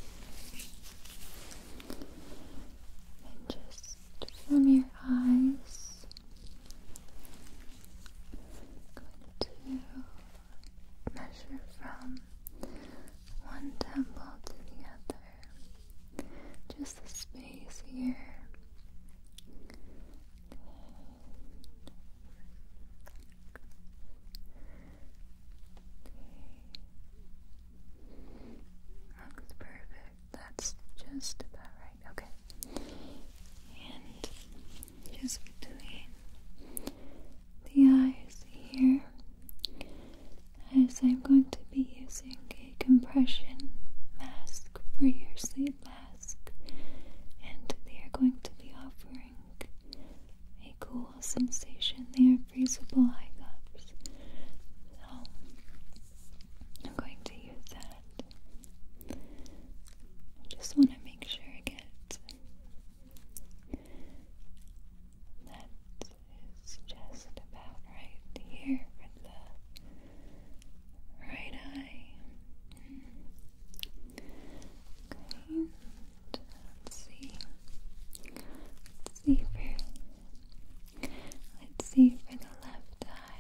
And just from your eyes, going to measure from one temple to the other, just the space here. Looks perfect. That's just about right. Okay. And just between the eyes here, as I'm going to be using a compression mask for your sleep mask, and they are going to be offering a cool sensation. They are freezable eye cups. So I'm going to use that. I just want to make sure I get that is just about right here for the right eye. Okay, let's see. Let's see for the left eye.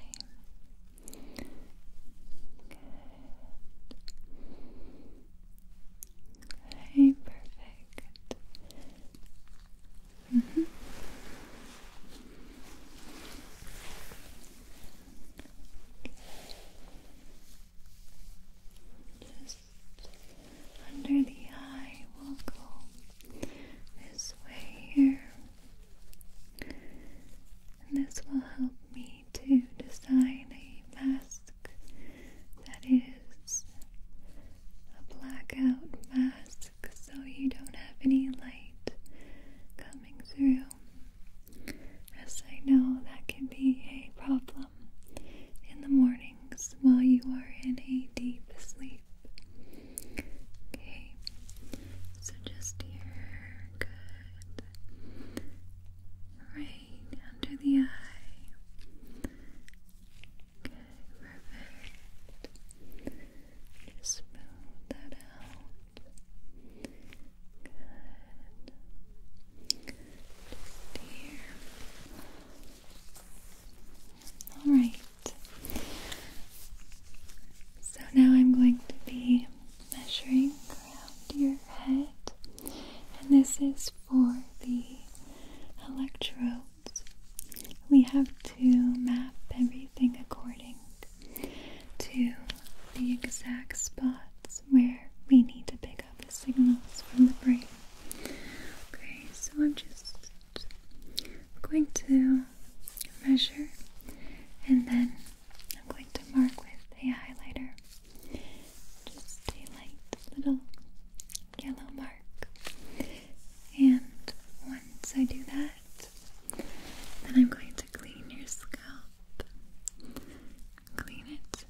And I'm going to clean your scalp. Clean it.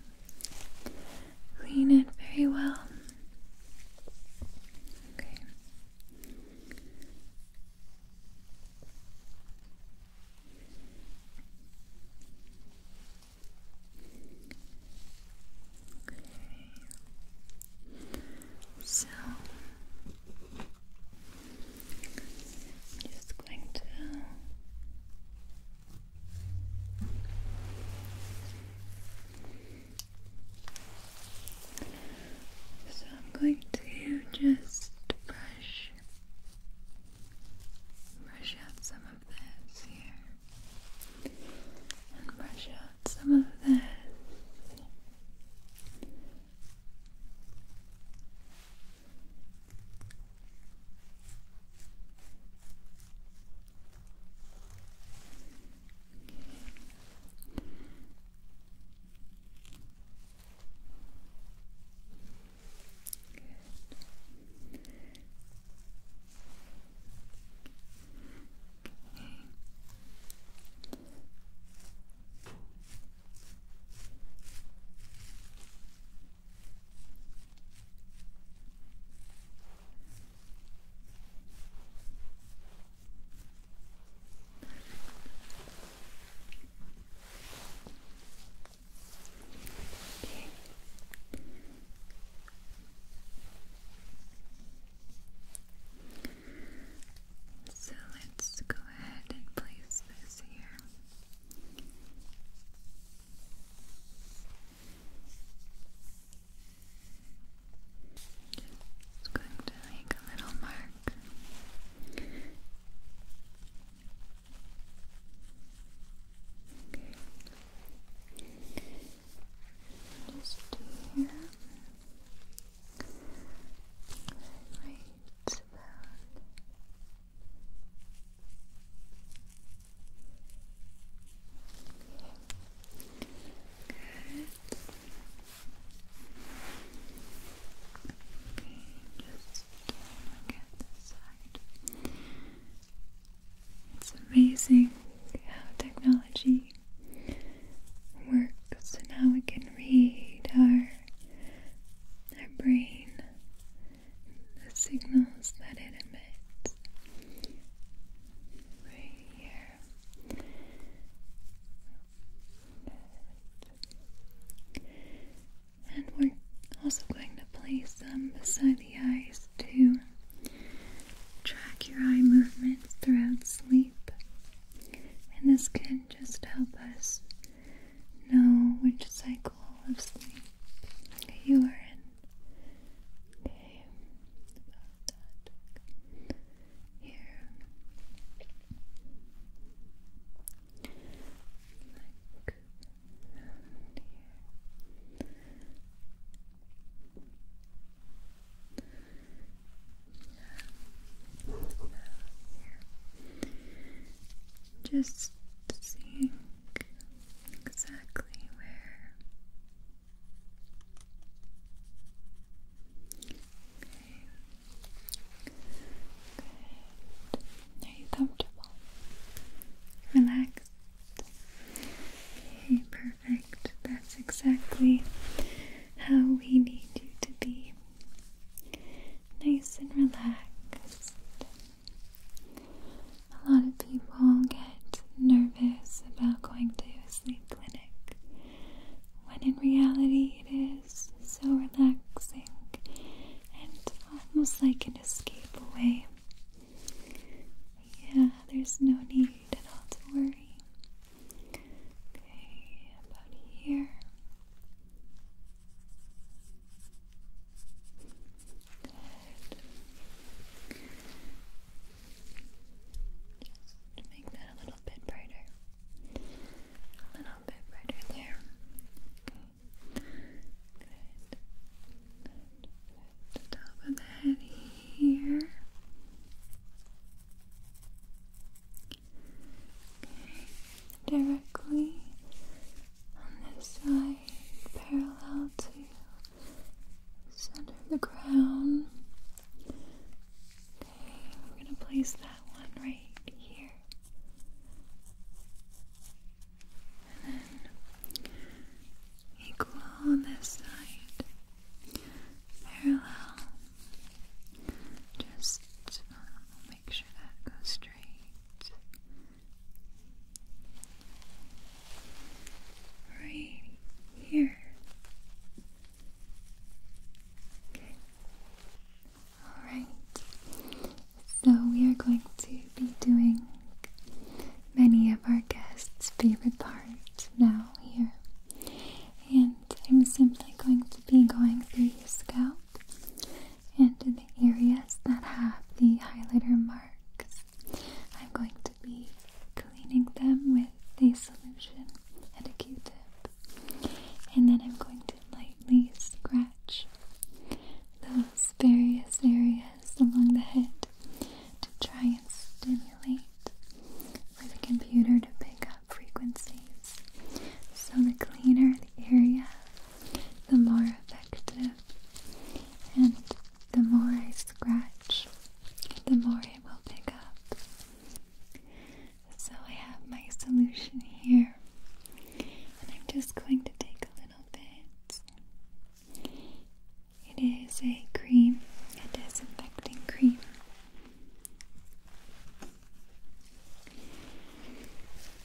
Clean it very well. Okay. So, I'm just going to just brush out some of this here, and brush out some of this. So let's go ahead and place this here. Just going to make a little mark. Okay. Just here. Right about. Good. Okay, just look at this side. It's amazing how technology works and how it can read our brain, the signals that it emits. Right here. And we're also going to place them beside the eyes to track your eye movements throughout sleep. And this can just help us know which cycle of sleep you are in. Okay, about that. Here. Like around here. Just seeing exactly where. Okay. Good. Are you comfortable? Relaxed? Okay, perfect. That's exactly how we need you to be. Nice and relaxed. A lot of people get nervous favorite part now here. And I'm simply going to be going through your scalp and in the areas that have the highlighter marks. I'm going to be cleaning them with a solution and a Q-tip. And then I'm going to lightly scratch those various areas along the head to try and stimulate for the computer to pick up frequencies. So the cleaner the area, the more effective, and the more I scratch, the more it will pick up. So I have my solution here, and I'm just going to take a little bit. It is a cream, a disinfecting cream.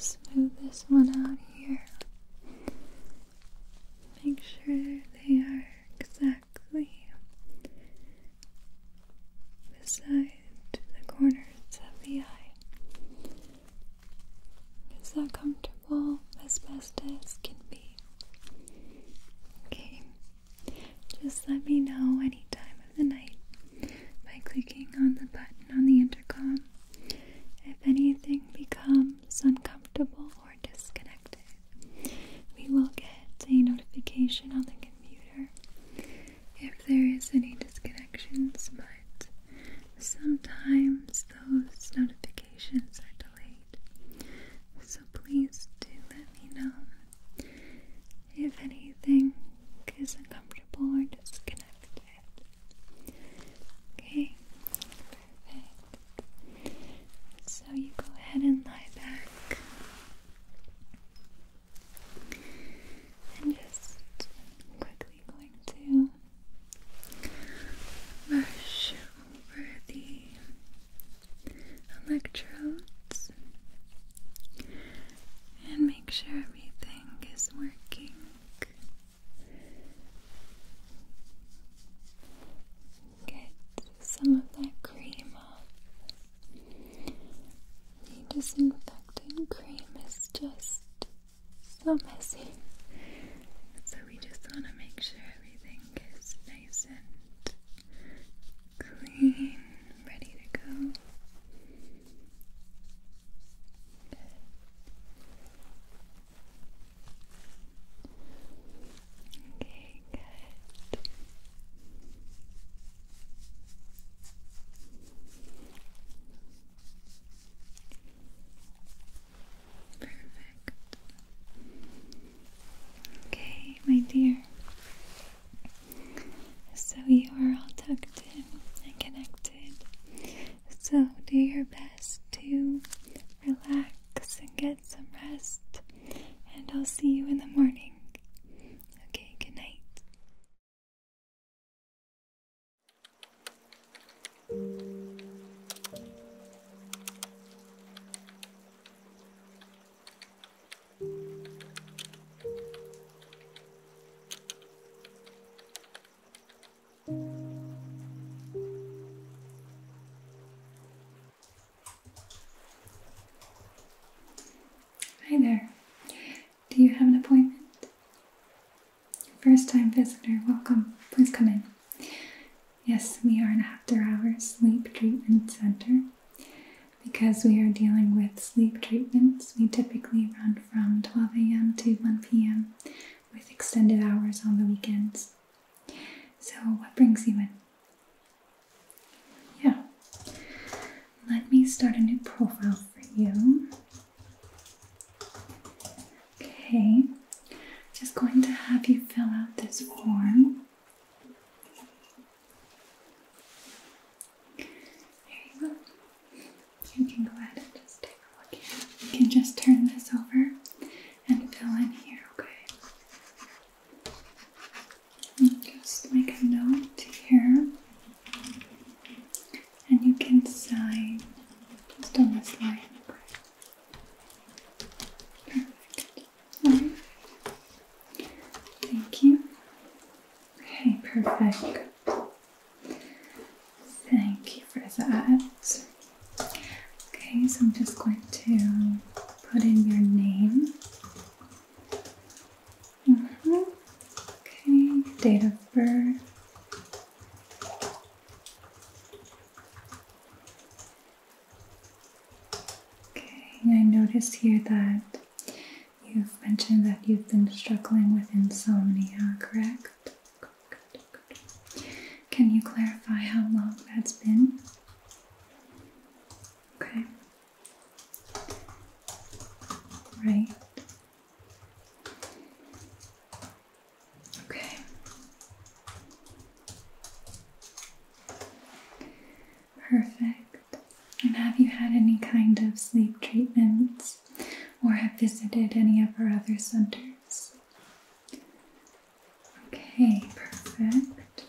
smooth this one out here. Make sure they are exactly beside the corners of the eye. Is that comfortable? As best as can be. Okay. Just let me know any time of the night by clicking on the button on the intercom if anything becomes uncomfortable or disconnected. We will get a notification on the computer if there is any disconnections, but sometimes those notifications are delayed. So please do let me know if anything is uncomfortable or disconnected. Okay, perfect. So you go ahead and lie back and just quickly going to brush over the electrodes and make sure everything is working. Get some of that cream off. The disinfectant cream is just so messy. So we just want to make sure everything is nice and clean, ready to go. Okay, good. Perfect. Okay, my dear. So you are all tucked in and connected. So do your best to relax and get some rest. And I'll see you in the morning. Okay, good night. Hi there. Do you have an appointment? First time visitor, welcome. Please come in. Yes, we are an after-hours sleep treatment center. Because we are dealing with sleep treatments, we typically run from 12 a.m. to 1 p.m. with extended hours on the weekends. So what brings you in? Yeah. Let me start a new profile for you. Okay. Just going to have you fill out this form. There you go. You can go ahead and just take a look here. You can just turn this over and fill in here, okay? And just make a note here. And you can sign just on this line, okay? Perfect. Alright. Thank you. Okay, perfect. Thank you for that. Okay, so I'm just going to put in your name. Okay, date of birth. Okay, I noticed here that you've mentioned that you've been struggling with insomnia, correct? Good. Can you clarify how long that's been? Okay. Right. Okay. Perfect. And have you had any kind of sleep treatments or have visited any of our other centers? Okay, perfect.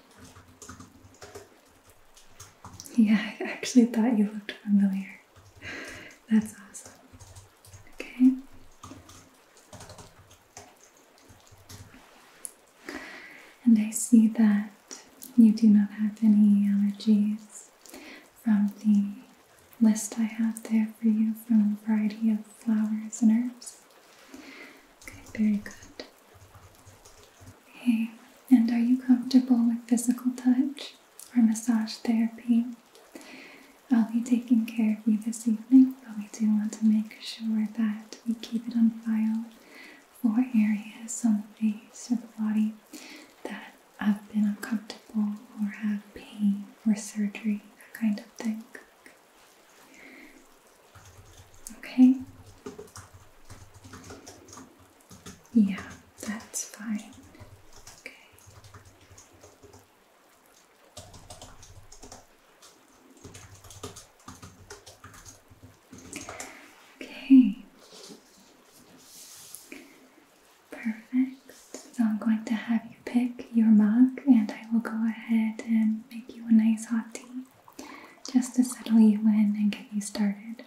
Yeah, I actually thought you looked familiar. That's awesome. Okay. And I see that you do not have any allergies from the list I have there for you from a variety of flowers and herbs. Okay, very good. Okay, and are you comfortable with physical touch or massage therapy? I'll be taking care of you this evening, but we do want to make sure that we keep it on file for areas on the face or the body that have been uncomfortable or have pain or surgery, that kind of thing. Okay? Yeah, that's fine. Okay. Okay. Perfect. So I'm going to have you pick your mug and I will go ahead and make you a nice hot tea just to settle you in and get you started.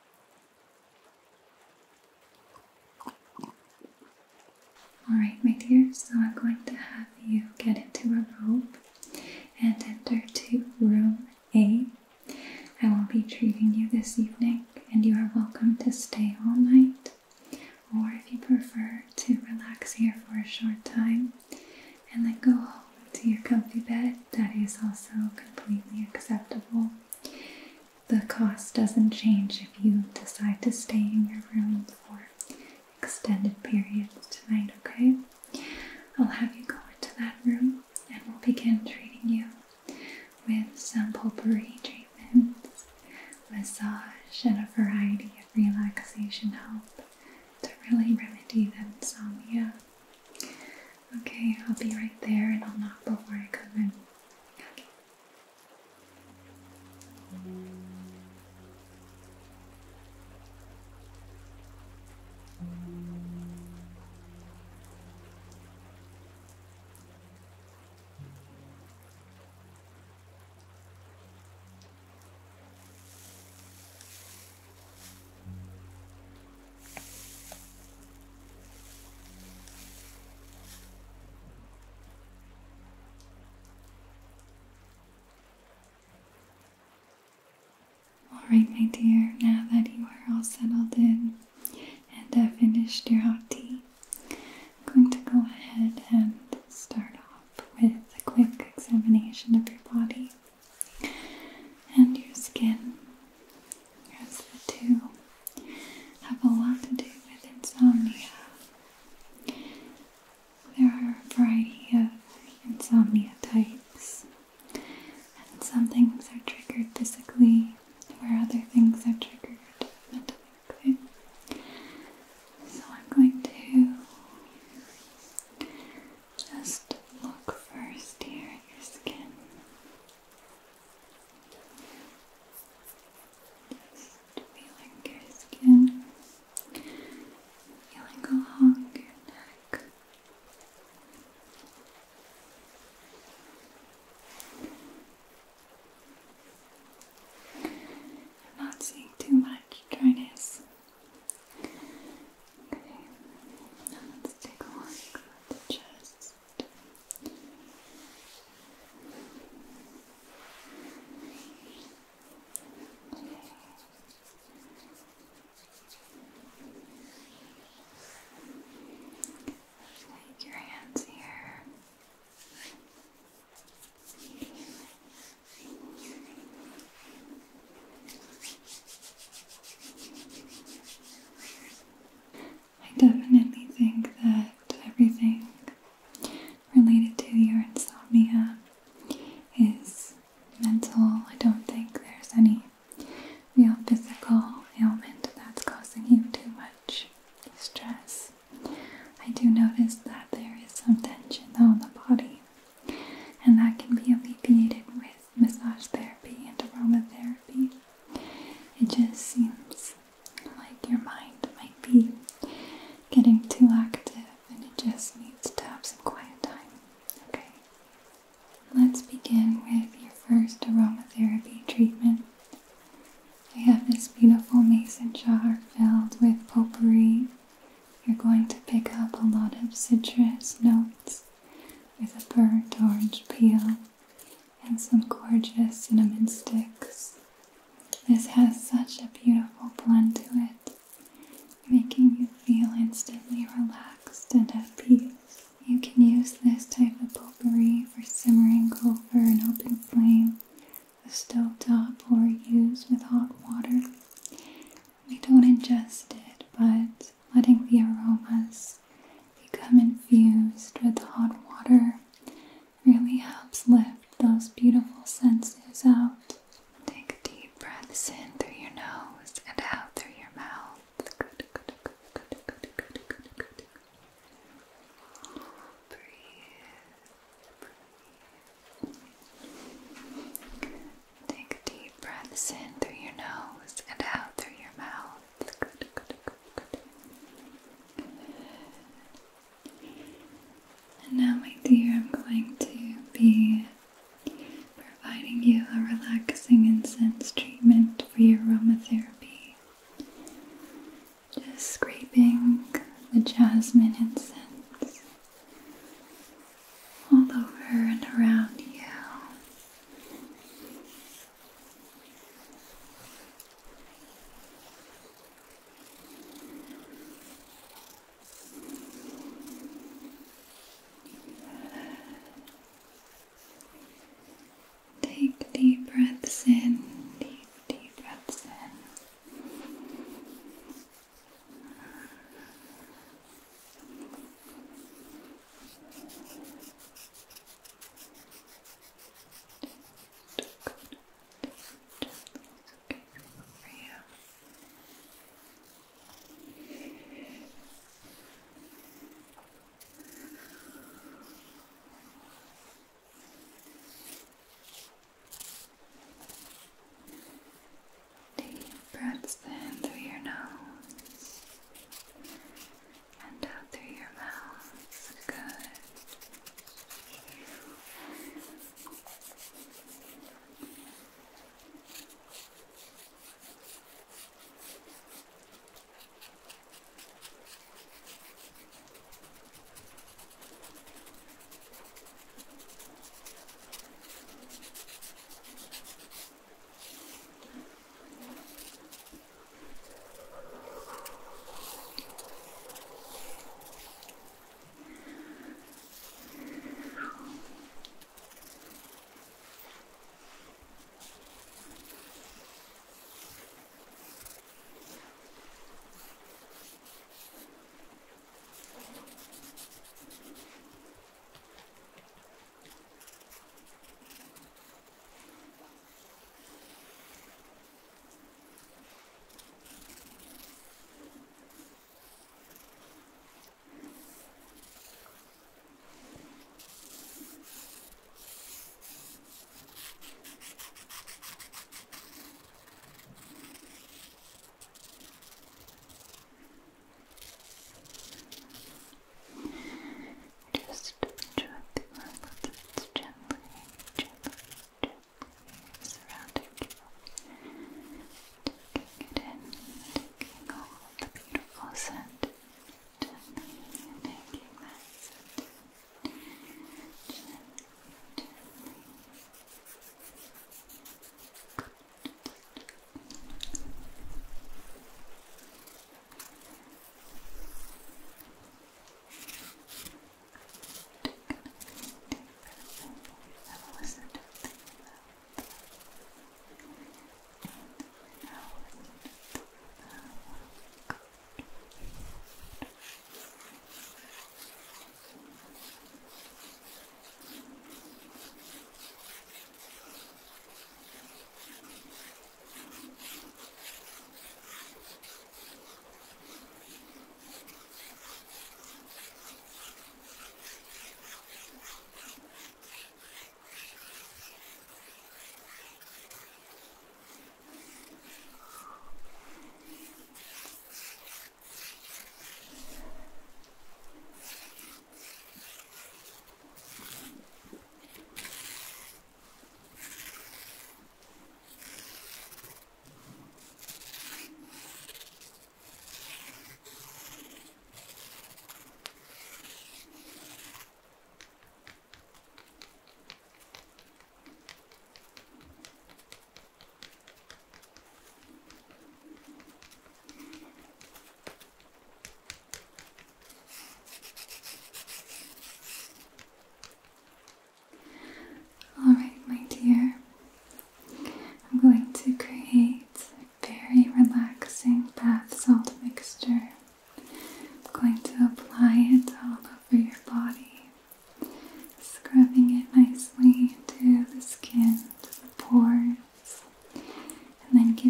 Alright, my dear, so I'm going to have you get into a robe and enter to room A. I will be treating you this evening and you are welcome to stay all night, or if you prefer to relax here for a short time and then go home to your comfy bed, that is also completely acceptable. The cost doesn't change if you decide to stay in your room for extended periods tonight, okay? I'll have you go into that room and we'll begin treating you with some potpourri treatments, massage, and a variety of relaxation help to really remedy the insomnia. Okay, I'll be right there and I'll knock before I come in. Okay. Alright, my dear, now that you are all settled in and have finished your hot tea, I'm going to go ahead and start off with a quick examination of your body and your skin, as the two have a lot to do with insomnia. There are a variety of insomnia types, and some things are triggered physically where other things are triggered mentally, okay? So I'm going to just look first here at your skin. Just feeling your skin, feeling along your neck. Not seeing too much dryness. Okay, now let's take a look at the chest. Okay. Take your hands here. I definitely think that everything related to your insomnia is mental. I don't think there's any real physical ailment that's causing you too much stress. I do notice that there is some tension though in the body, and that can be alleviated with massage therapy and aromatherapy. It just seems like your mind might be getting too active and it just needs to have some quiet time. Okay. Let's begin with your first aromatherapy treatment. I have this beautiful mason jar filled with potpourri. You're going to pick up a lot of citrus notes with a burn has such a beautiful blend to it, making you feel instantly relaxed and at peace. You can use this type of potpourri for simmering over an open flame, a stovetop, or use with hot water. We don't ingest it, but letting the aromas become infused with the hot water really helps lift those beautiful senses out. Take a deep breath in through your nose and out through your mouth. Good, good, good, good, good, good, good. Breathe. Take a deep breath in through your nose and out through your mouth. Good, good, good, good. And now, my dear, I'm going to be providing you a relaxing incense treatment for your aromatherapy. Just scraping the jasmine incense all over and around you. Take deep breaths in, deep breaths in. For you. Deep breaths in through your nose and out through your mouth. Good.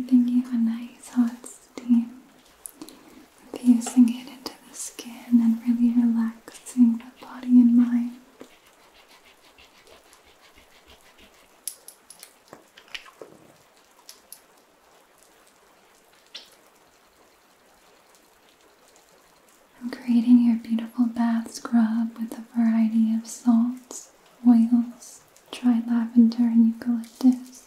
giving you a nice hot steam, infusing it into the skin and really relaxing the body and mind. I'm creating your beautiful bath scrub with a variety of salts, oils, dried lavender, and eucalyptus.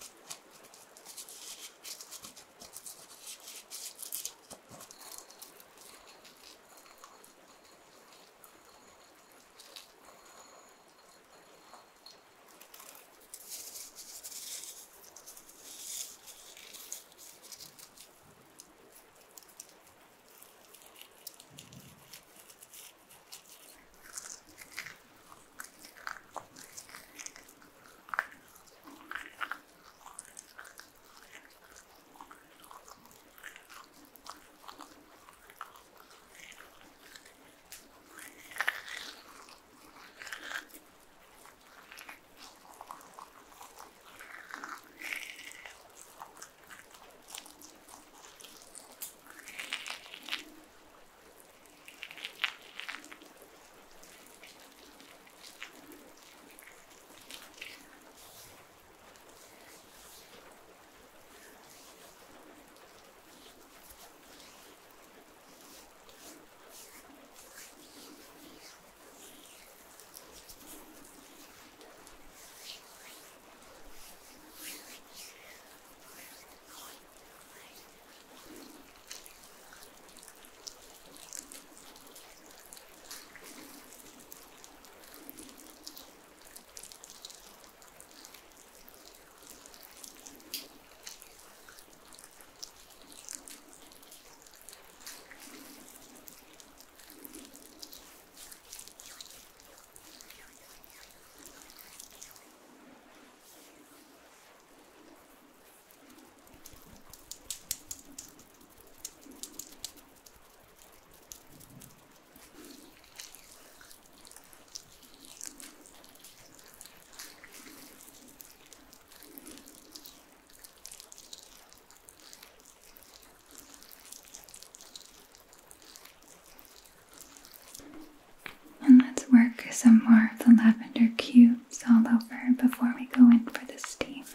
And let's work some more of the lavender cubes all over before we go in for the steam.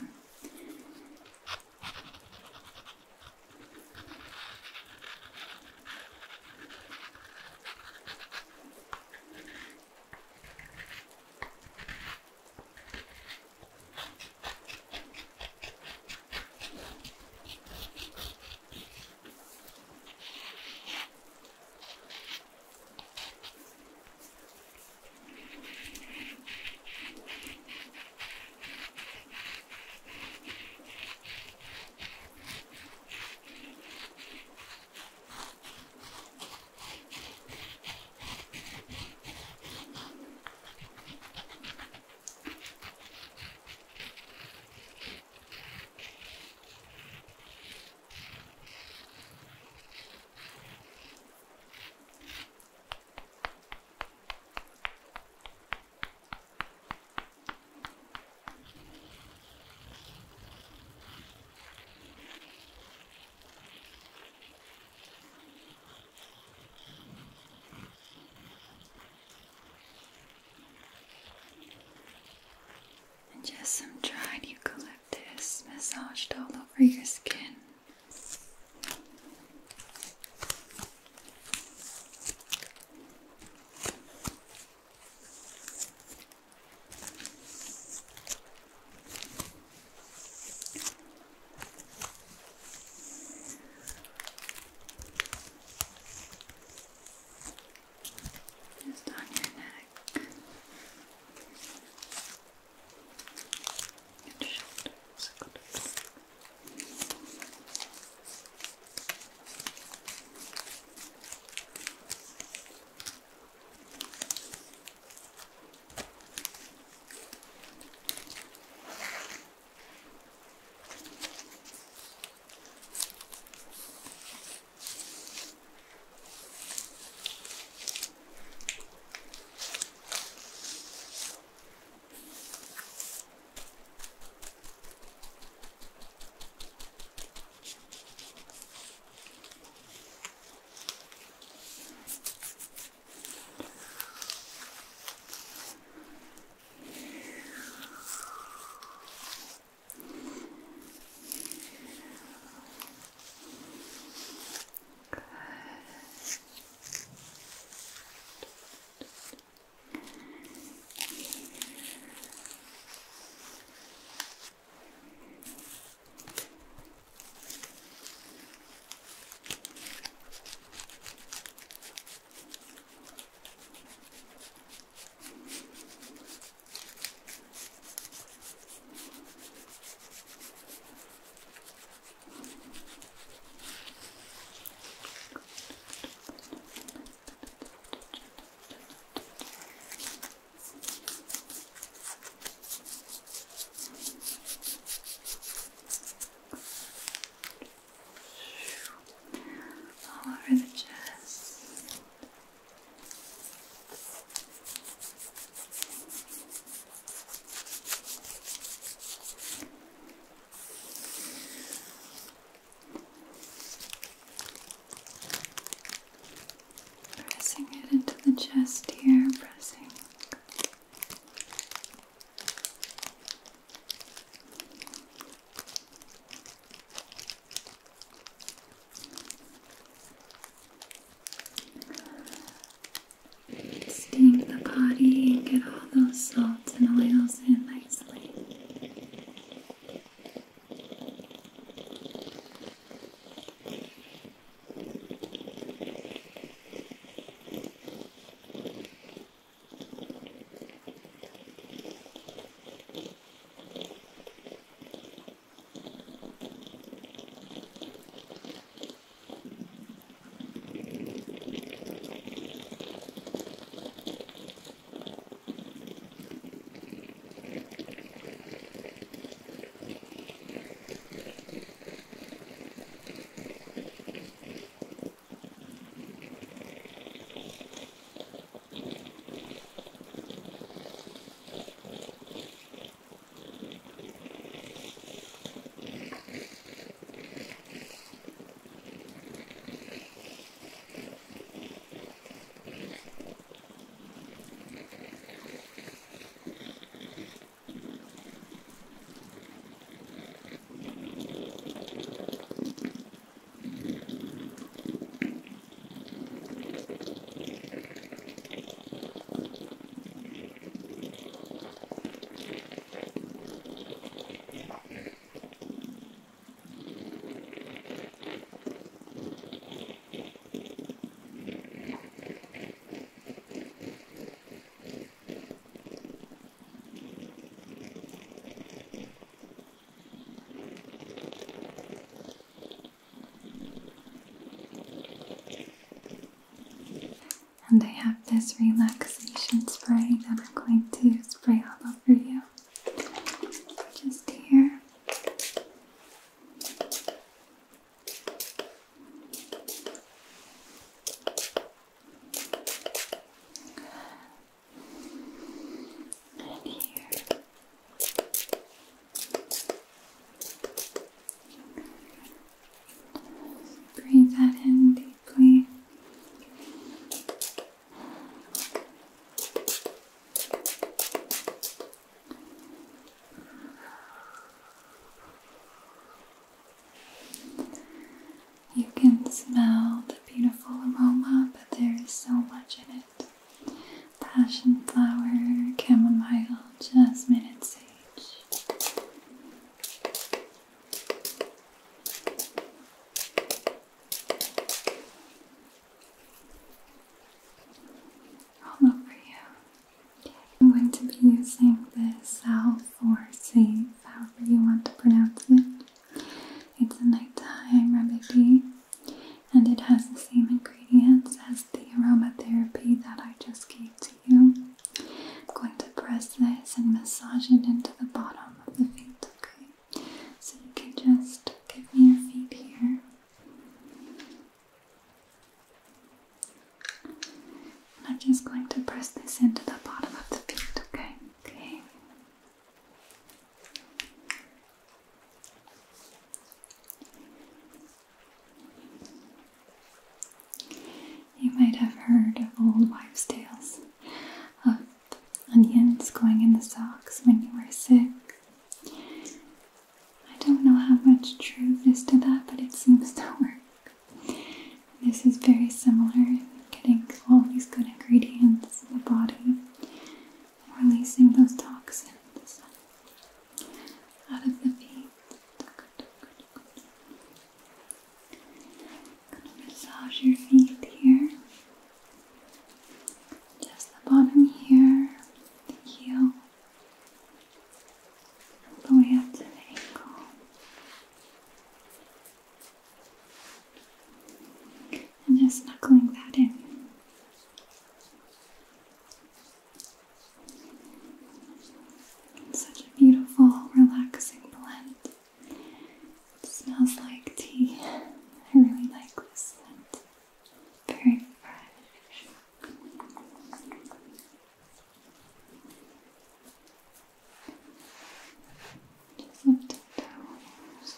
And I have this relaxation spray that I'm going to spray all over you. Just here. And here. Breathe that in deeply. You can smell the beautiful aroma, but there is so much in it. Passion flower, chamomile, jasmine, and sage. All over you. I'm going to be using this salve or save, however you want to pronounce it. It's a nighttime remedy, and it has the same ingredients as the aromatherapy that I just gave to you. I'm going to press this and massage it into the bottom of the feet, okay? So you can just give me your feet here. And I'm just going to press this into the bottom of the feet, okay? Okay. You might have heard of old wives' tales of onions going in the socks when you were sick. I don't know how much truth is to that, but it seems to work. This is very similar, getting all these good ingredients in the body and releasing those toxins out of the feet. I'm going to massage your feet here. Just the bottom here, the heel, all the way up to the ankle. And just knuckling that in. It's such a beautiful, relaxing blend. It smells like tea. I really like this scent. Very fresh. Just up to the toes.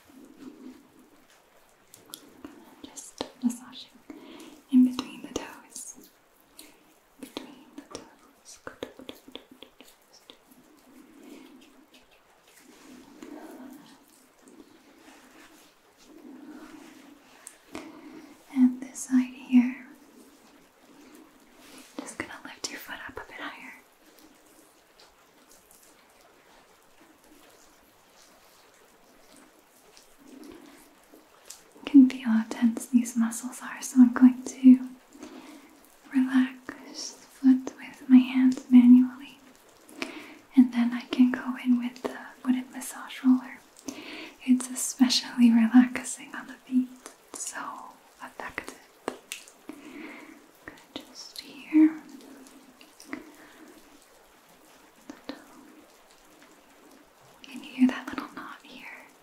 Just massaging in between the toes. Between the toes. And this side here. Just gonna lift your foot up a bit higher. You can feel how tense these muscles are, so I'm going to relax the foot with my hands manually, and then I can go in with the wooden massage roller. It's especially relaxing on the feet. It's so effective. Good, just here. Can you hear that little knot here?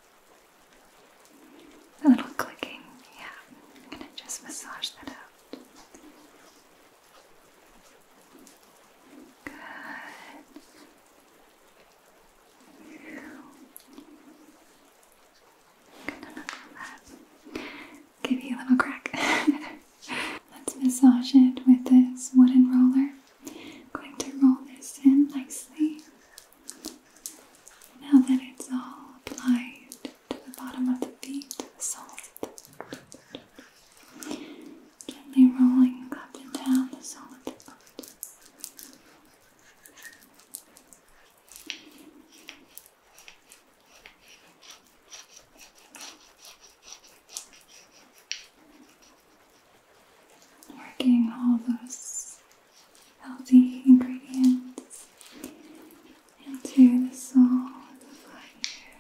A little clicking, yeah. I'm gonna just massage that out. Good. Gonna knuckle that. Give you a little crack. Let's massage it with this wooden roller. I'm going to roll this in nicely. Now that it's all applied to the bottom of the feet, to the soles of the foot. Gently rolling up and down the sole of the foot. Working all those healthy ingredients into the sole of the foot here.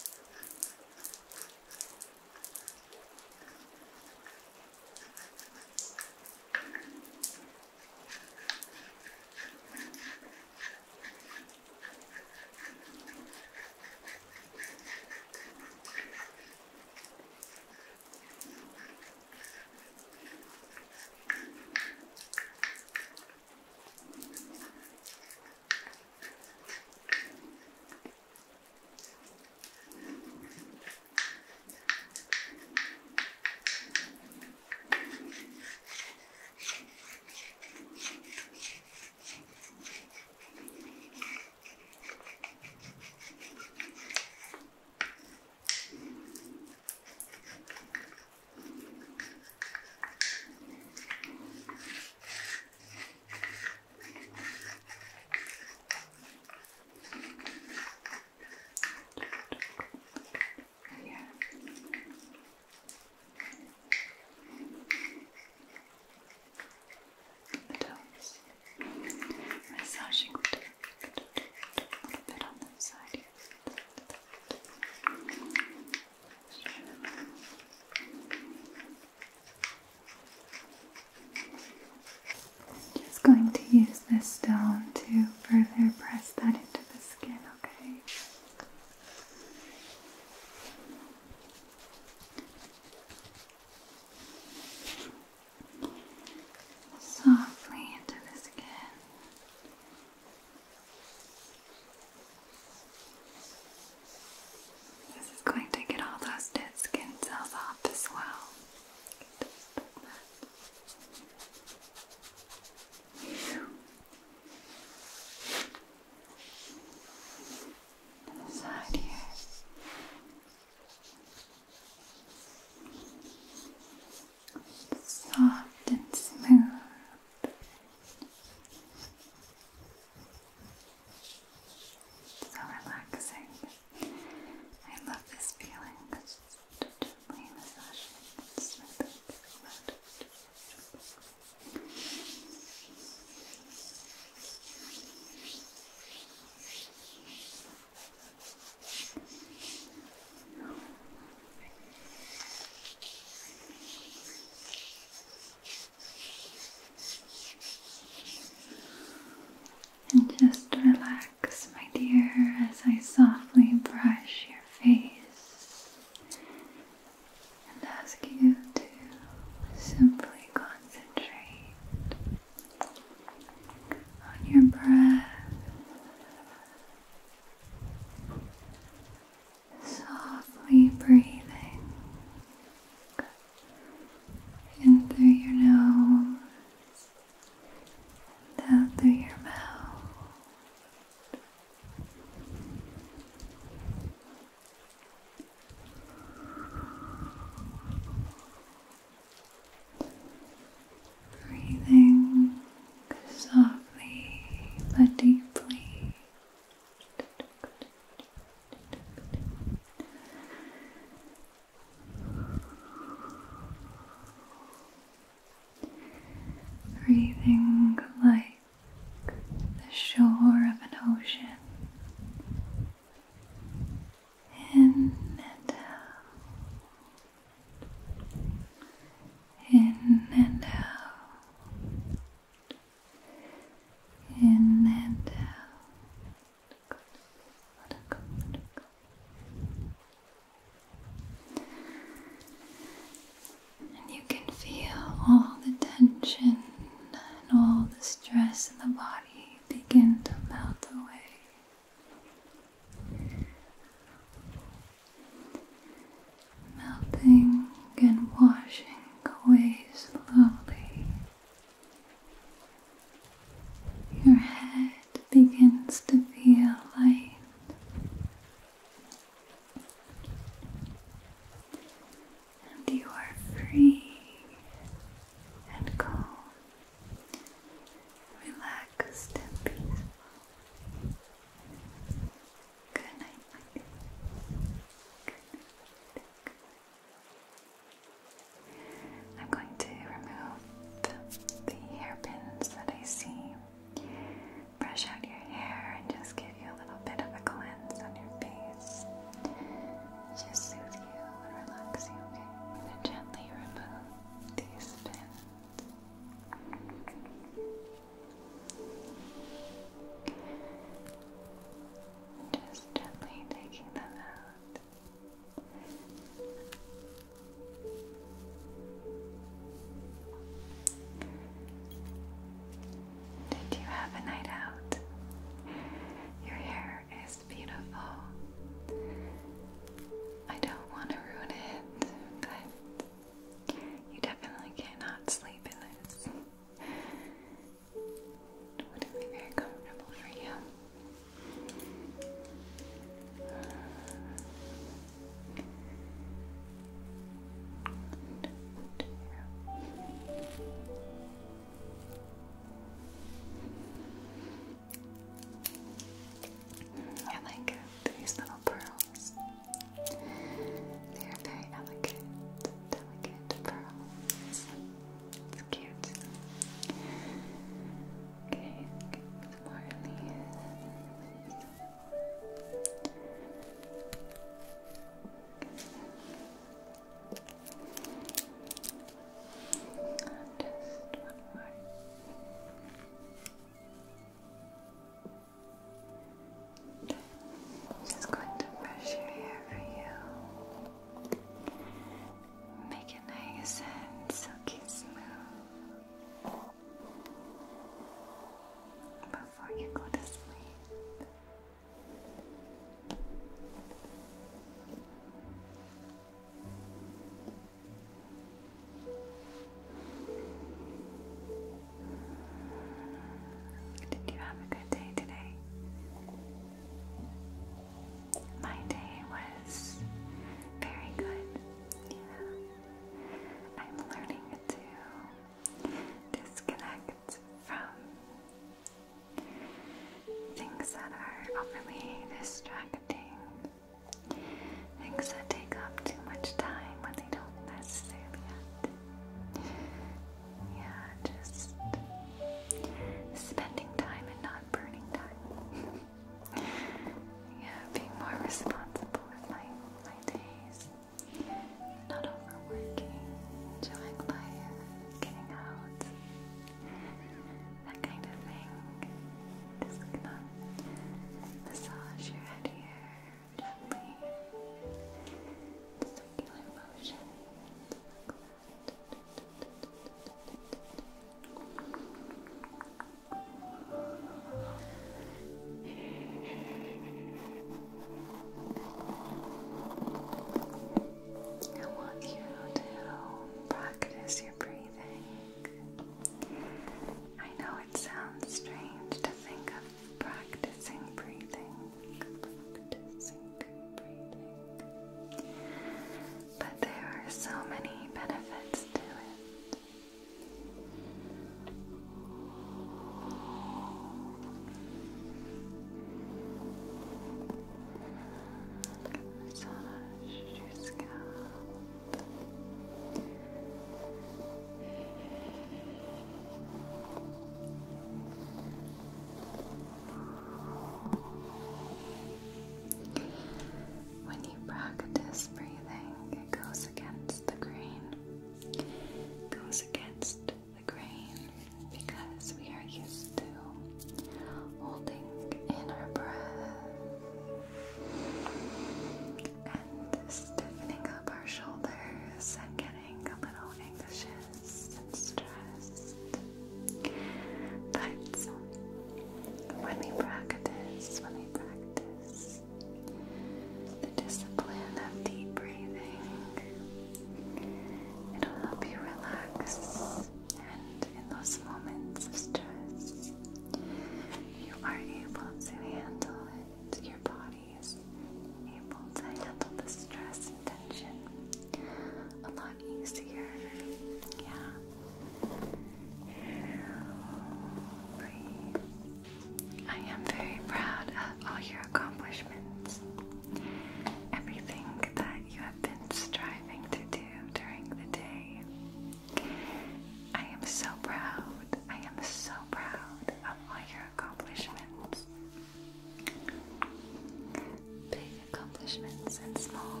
nice and small.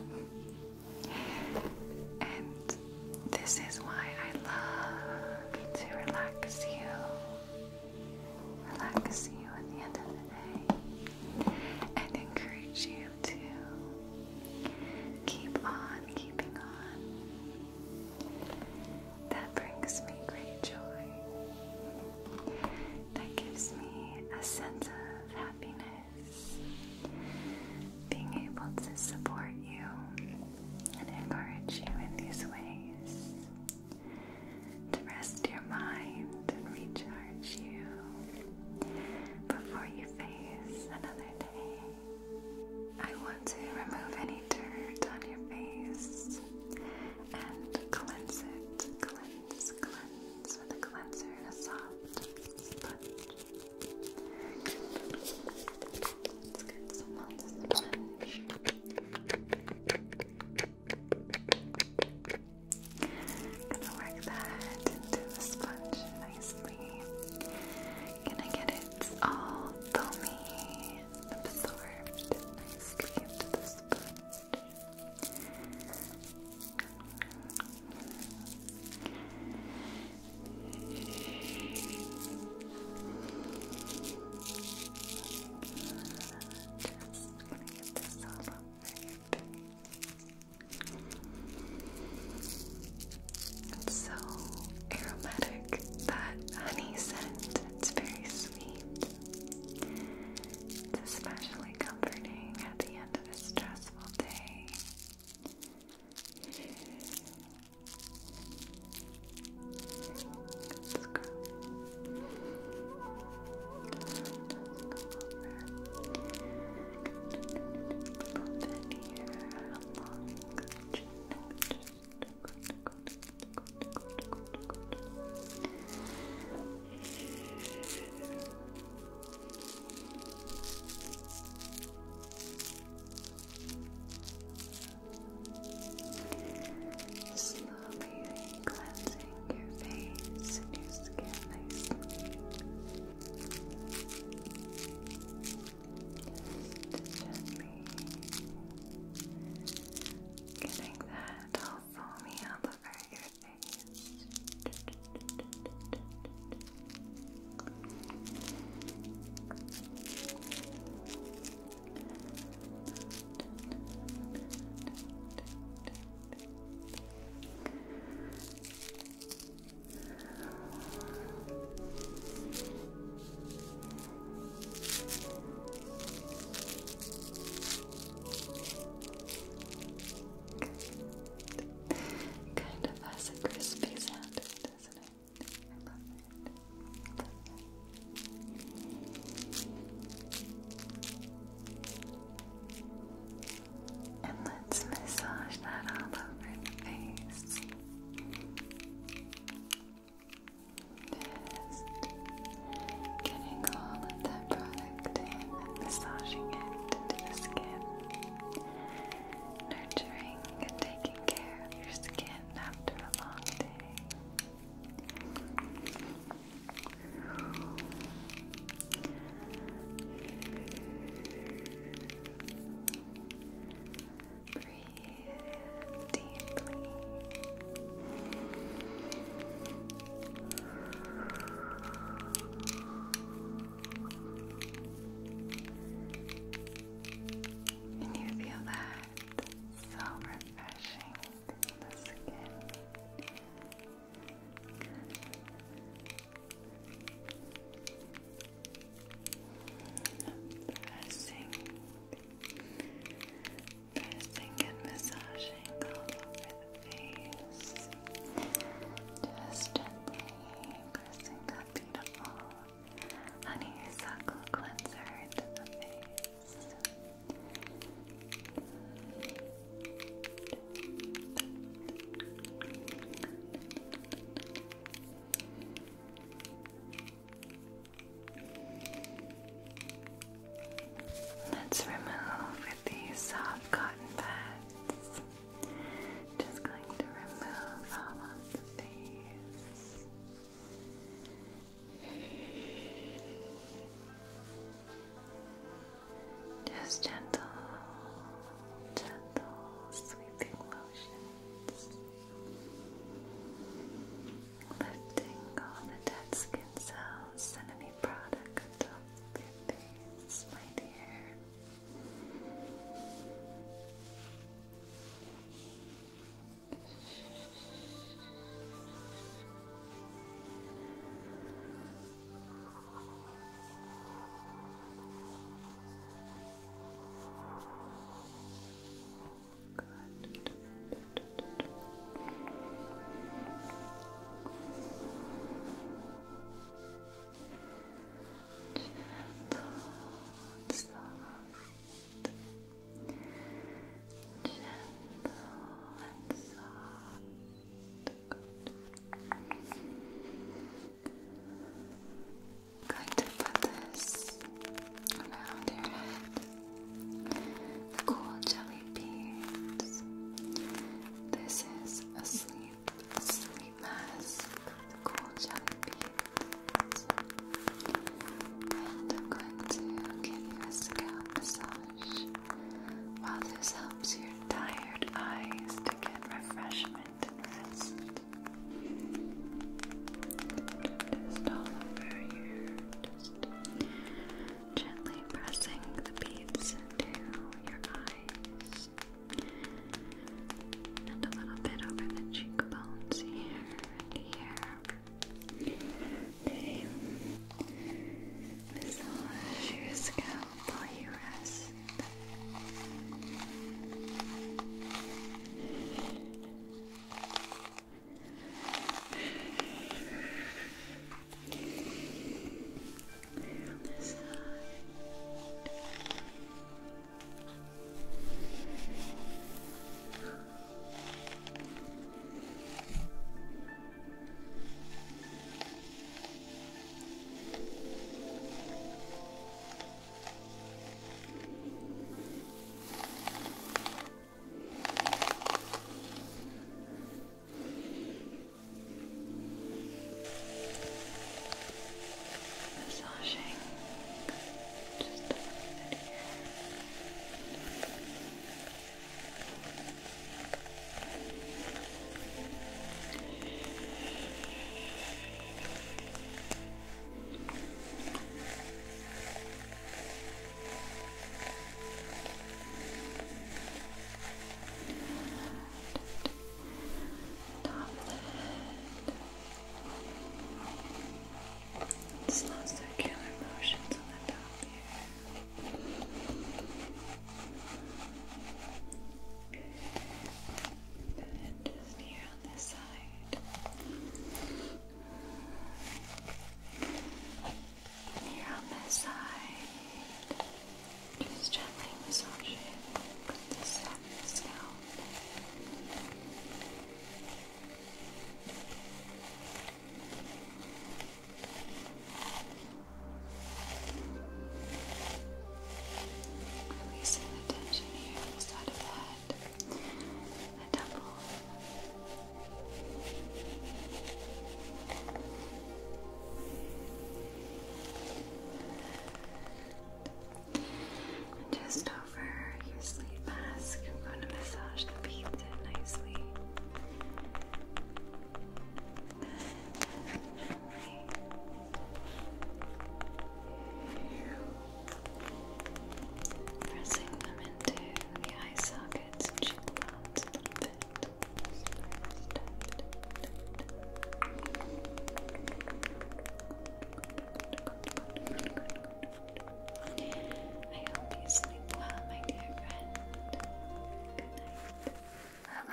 And this is why I love to relax you at the end of the day, and encourage you to keep on keeping on. That brings me great joy. That gives me a sense of happiness, being able to support you and encourage you in these ways, to rest your mind and recharge you before you face another day. I want to remove any dirt on your face and cleanse it. Cleanse with a cleanser, a soft sponge. Let's get some on the sponge.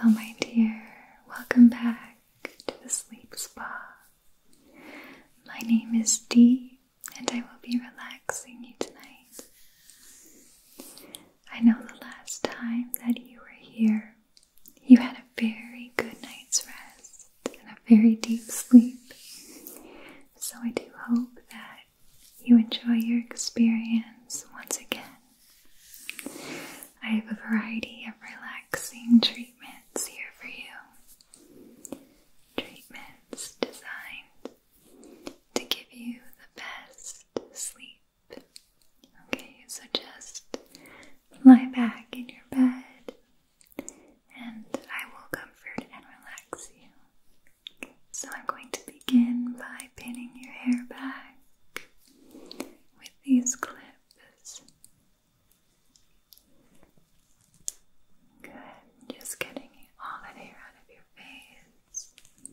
Hello, my dear. Welcome back to the Sleep Spa. My name is Dee, and I will be relaxing you tonight. I know the last time that you were here, you had a very good night's rest and a very deep sleep. So I do hope that you enjoy your experience once again. I have a variety of relaxing treatments here for you. Treatments designed to give you the best sleep. Okay, so just lie back in your bed and I will comfort and relax you. So I'm going to begin by pinning your hair back with these clips. Good, just getting all that hair out of your face.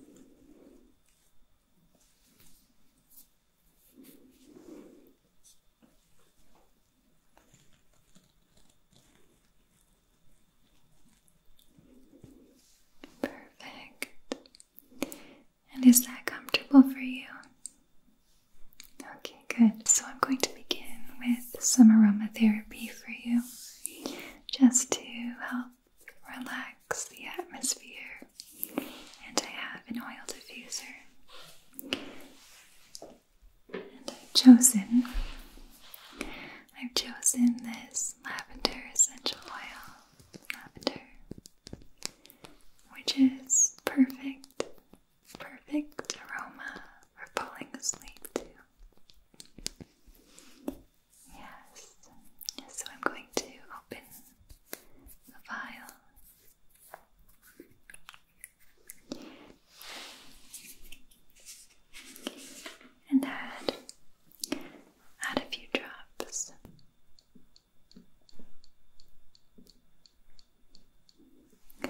Perfect. And is that comfortable for you? Okay, good. So I'm going to begin with some aromatherapy for you, just to help relax the atmosphere. And I have an oil diffuser. And I've chosen this lavender essential oil. Lavender. Which is perfect aroma for falling asleep too. Yes. So I'm going to open the vial. And add a few drops. Good.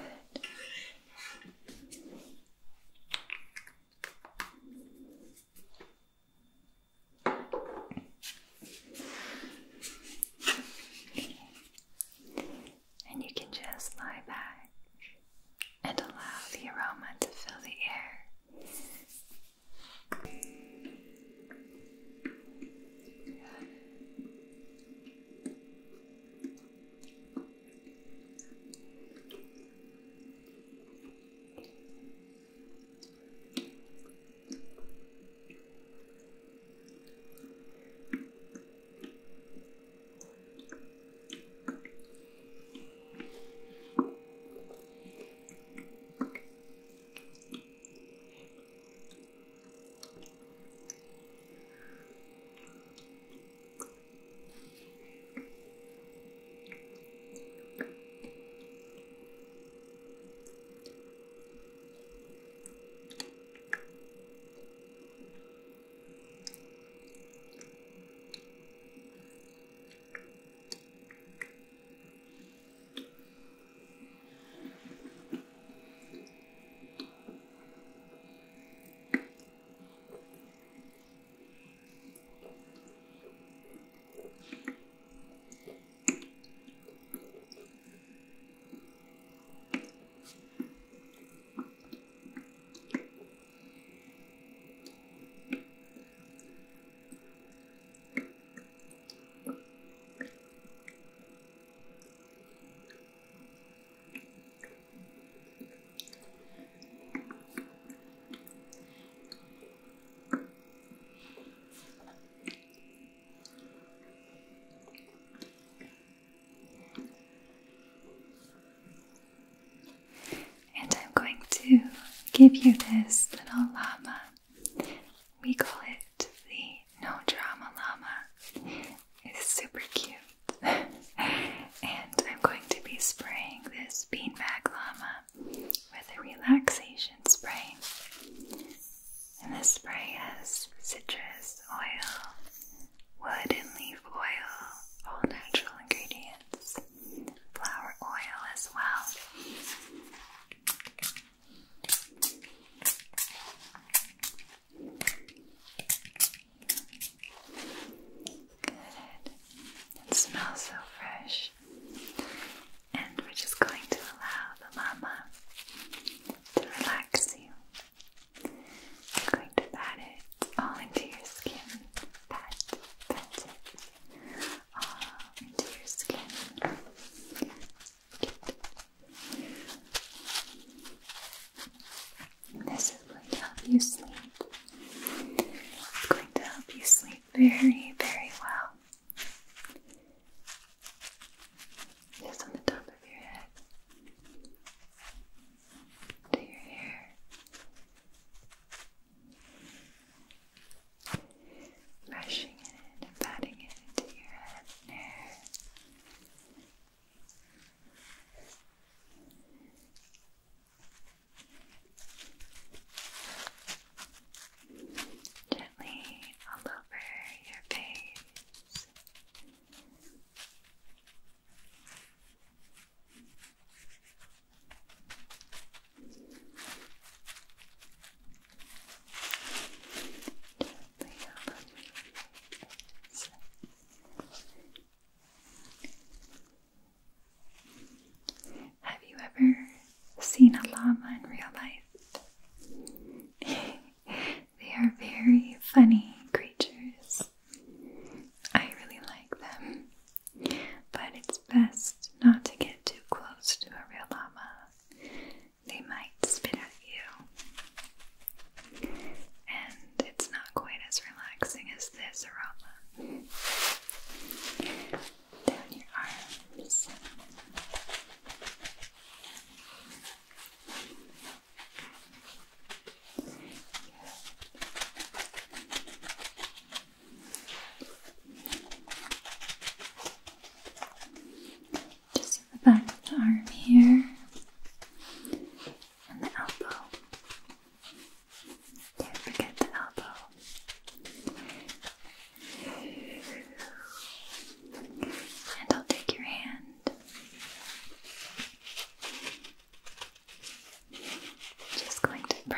And you can just lie back and allow the aroma to fill the air. To give you this little llama. We call it the no drama llama. It's super cute. And I'm going to be spraying this beanbag llama with a relaxation spray. And this spray has citrus oil, wood and leaf oil, all natural ingredients, flower oil as well.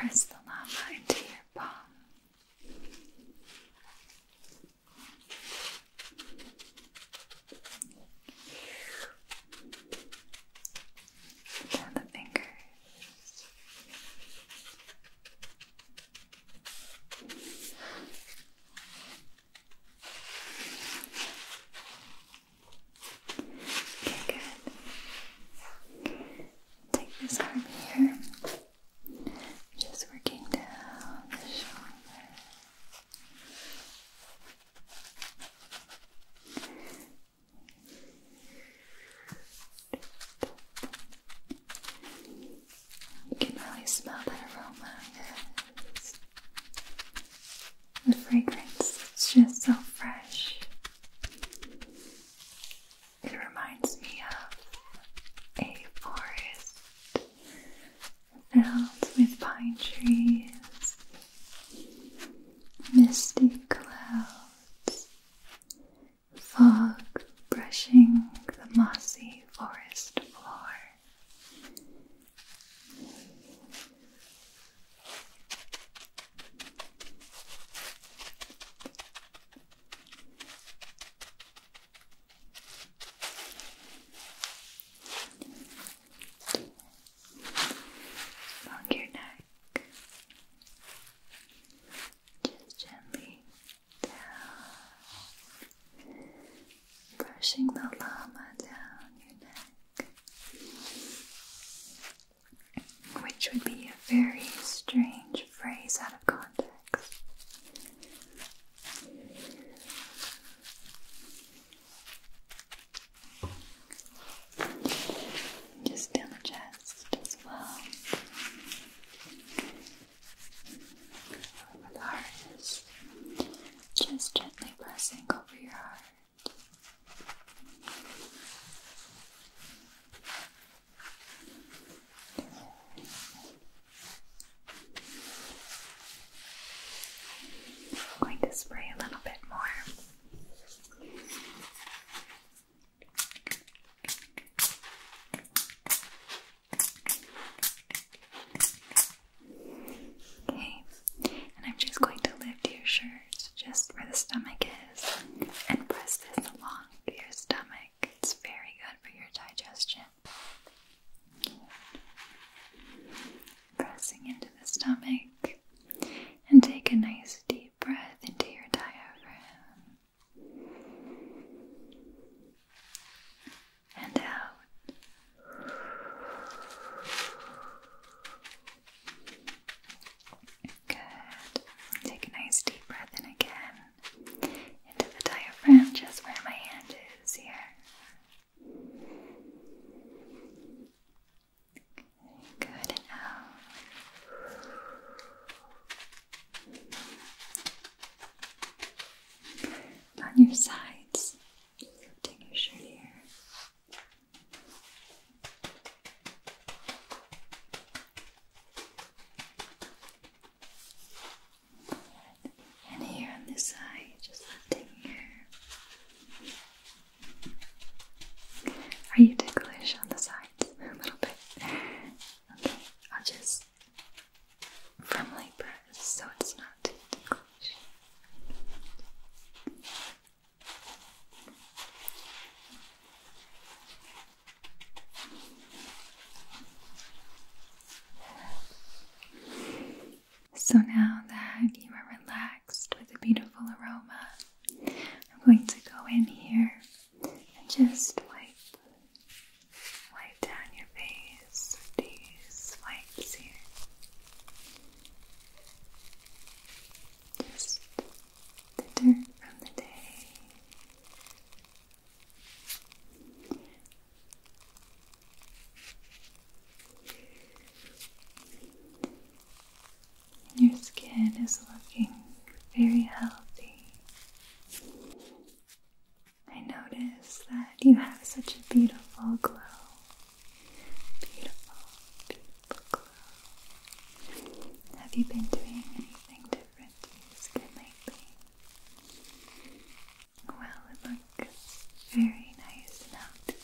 press the llama into your palm. Down the fingers. Okay, good. Take this arm here. Just working down the shoulder. You can really smell that aroma. Yes. The fragrance is just so fresh. It reminds me of a forest filled with pine trees, misty clouds, fog brushing the mossy forest floor. Along your neck, just gently down, brushing the llama down your neck, which would be a very strange phrase out of context. Just down the chest as well. Over the heart, just gently pressing over your heart. I'm going to spray a little bit more. Okay, and I'm just going to lift your shirt just where the stomach is and press this along your stomach. It's very good for your digestion. Pressing into the stomach and take a nice deep breath into your diaphragm and out. Good. Take a nice deep breath in again into the diaphragm, just where my hand is here. Good, and out. On your sides, lifting your shirt here. And here on this side, just lifting here. Are you ticklish on the sides? A little bit. Okay, I'll just firmly press so it's not too ticklish. So now that you are relaxed with a beautiful aroma, I'm going to go in here and just wipe down your face with these wipes here. Just the dirt from the day. Your skin is looking very healthy. I notice that you have such a beautiful glow. Beautiful, beautiful glow. Have you been doing anything different to your skin lately? Well, it looks very nice and healthy.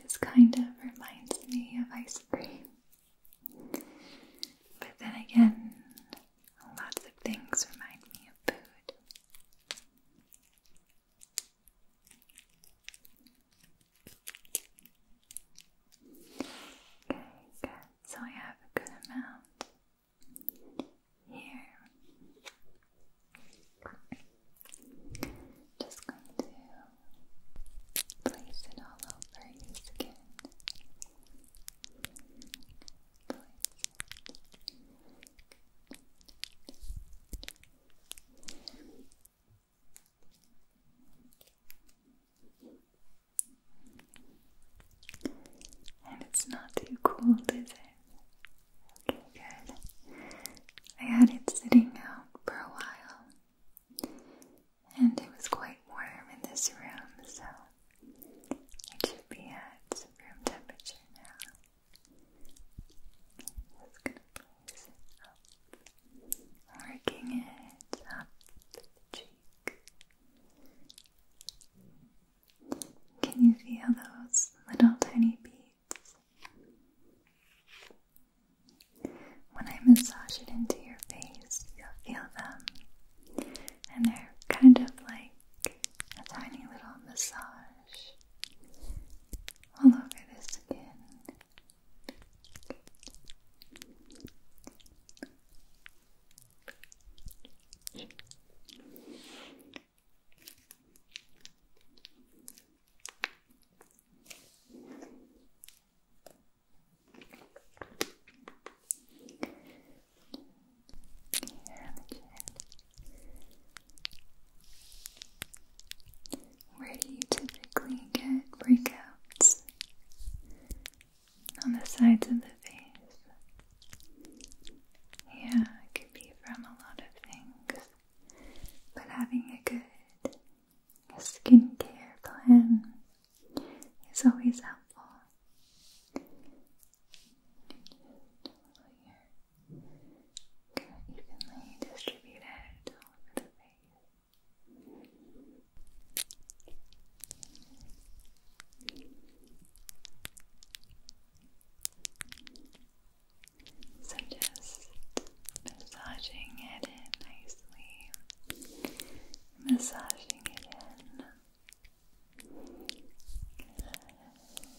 this kind of reminds me of ice cream. But then again, lots of things remind me of food. Okay, good. So I have a good amount here. Just going to place it all over your skin. And it's not too cold, is it? Okay, good. I had it sitting out for a while, and it was quite warm in this room, so it should be at room temperature now. Just gonna place it up, working it up the cheek. Can you feel those little tiny beads? When I massage it into your face, you'll feel them, and they're kind of like a tiny little massage all over the skin. Here on the chin. Where do you typically get breakouts? On the sides of the face. Yeah, it could be from a lot of things, but having a good skincare plan is always helpful. Evenly distributed over the face. So just massaging it in nicely. Massaging it in.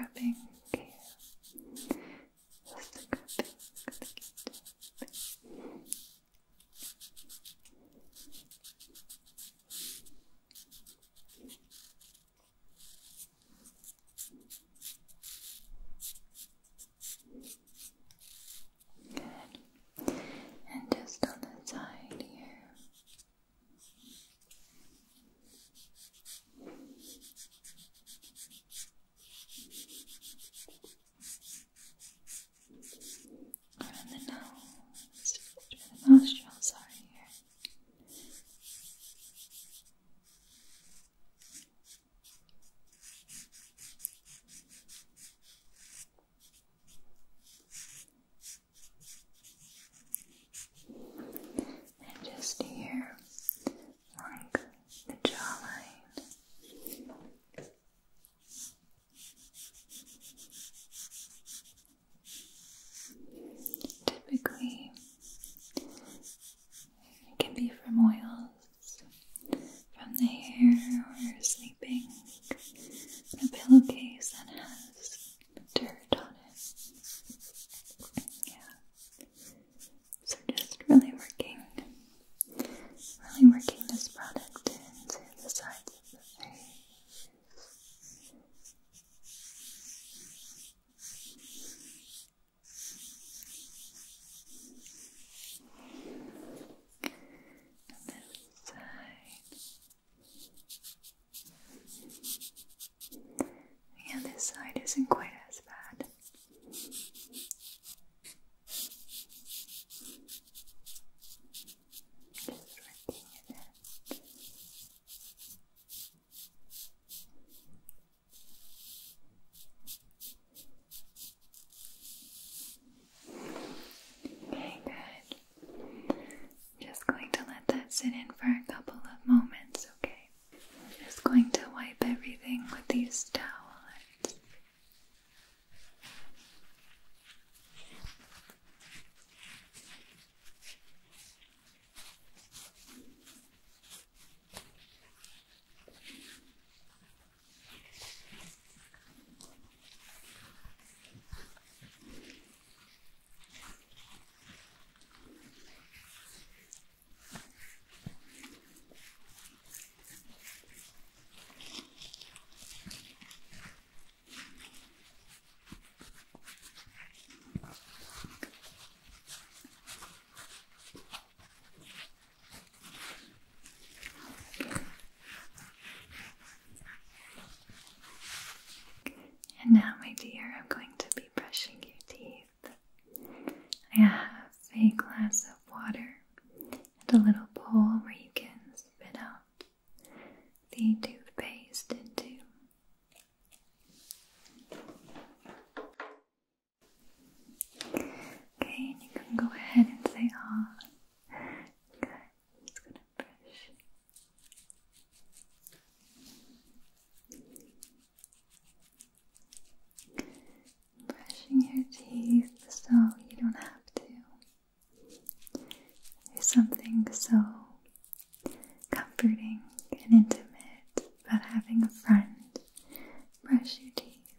scrubbing here. Good. And just on the side here. And the nose, the nostrils are here. And just here along the jawline. Typically, it can be from oils, from the hair, or sleeping in a pillowcase that has dirt on it. Yeah. So just really working this product into the sides of the face. This side. Yeah, this side isn't quite as bad. Just working it in. Okay, good. Just going to let that sit in for a couple of moments, okay? I'm just going to wipe everything with these towelettes. And now, my dear, I'm going to be brushing your teeth. I have a glass of water and a little bowl where you can spit out the toothpaste into. Okay, and you can go ahead and say, ah. Good. I'm just going to brush. Brushing your teeth so you don't have to. There's something so comforting and intimate about having a friend brush your teeth.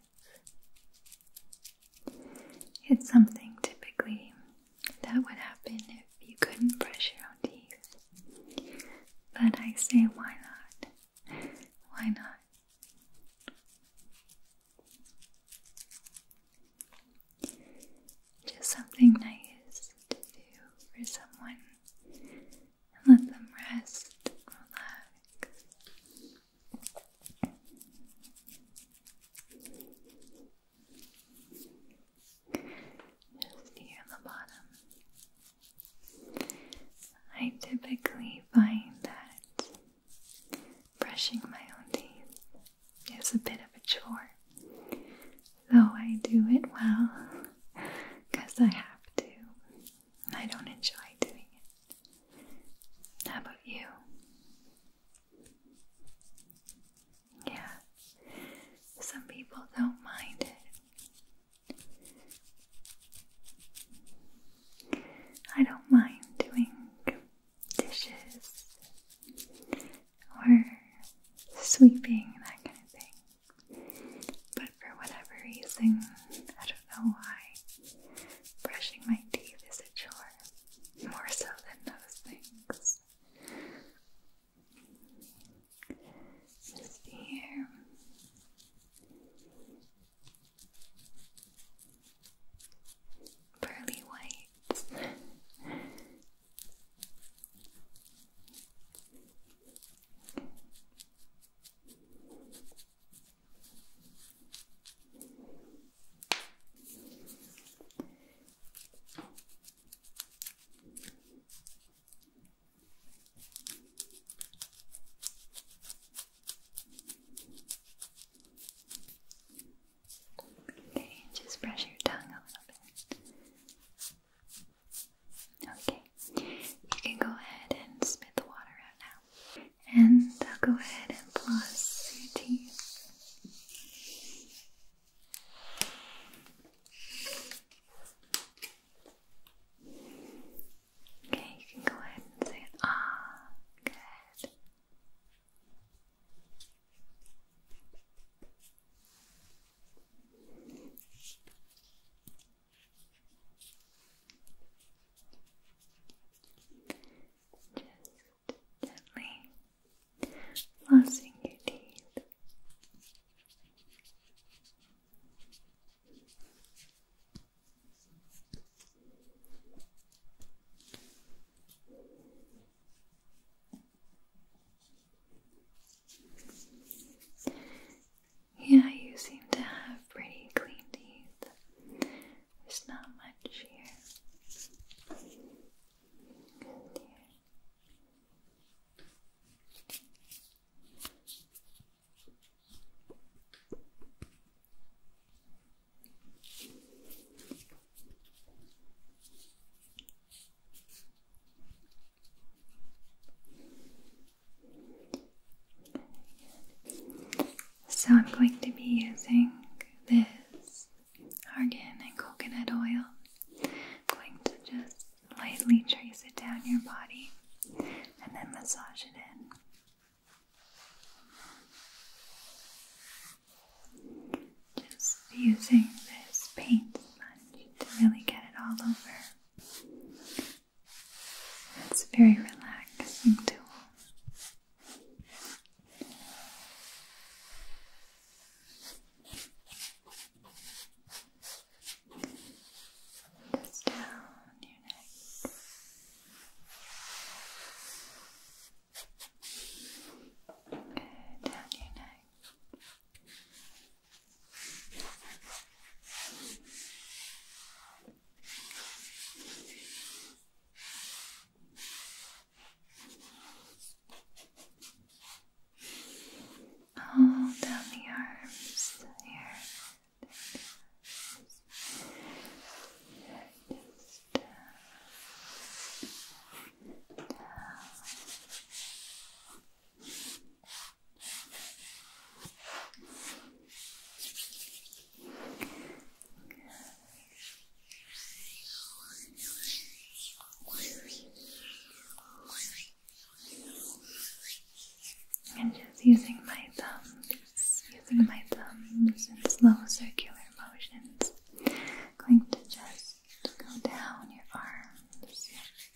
It's something typically that would happen if you couldn't brush your own teeth. But I say, why not? Why not? Just something nice to do for someone and let them rest and relax. Just here on the bottom. I typically find that brushing my own teeth is a bit of a chore, though I do it well because I have to. I don't enjoy doing it. How about you? Yeah, some people don't mind it. I don't mind doing dishes or sweeping, that kind of thing. But for whatever reason, relaxing. I don't know why. Brushing my teeth is a chore, more so than those things. Just here. Pearly whites. Okay, just brush your tongue a little bit. Okay, you can go ahead and spit the water out now. And I'll go ahead and floss your teeth. Okay, you can go ahead and say, ah, good. Just gently flossing your teeth. Yeah, you seem to have pretty clean teeth. There's not much here. Good here. So I'm going to be using this argan and coconut oil. I'm going to just lightly trace it down your body and then massage it in. Just using this paint sponge to really get it all over. It's a very relaxing tool. Just down your neck. Good, down your neck. All down the arms here. Just down. And just using my thumbs in slow circular motions. Going to just go down your arms.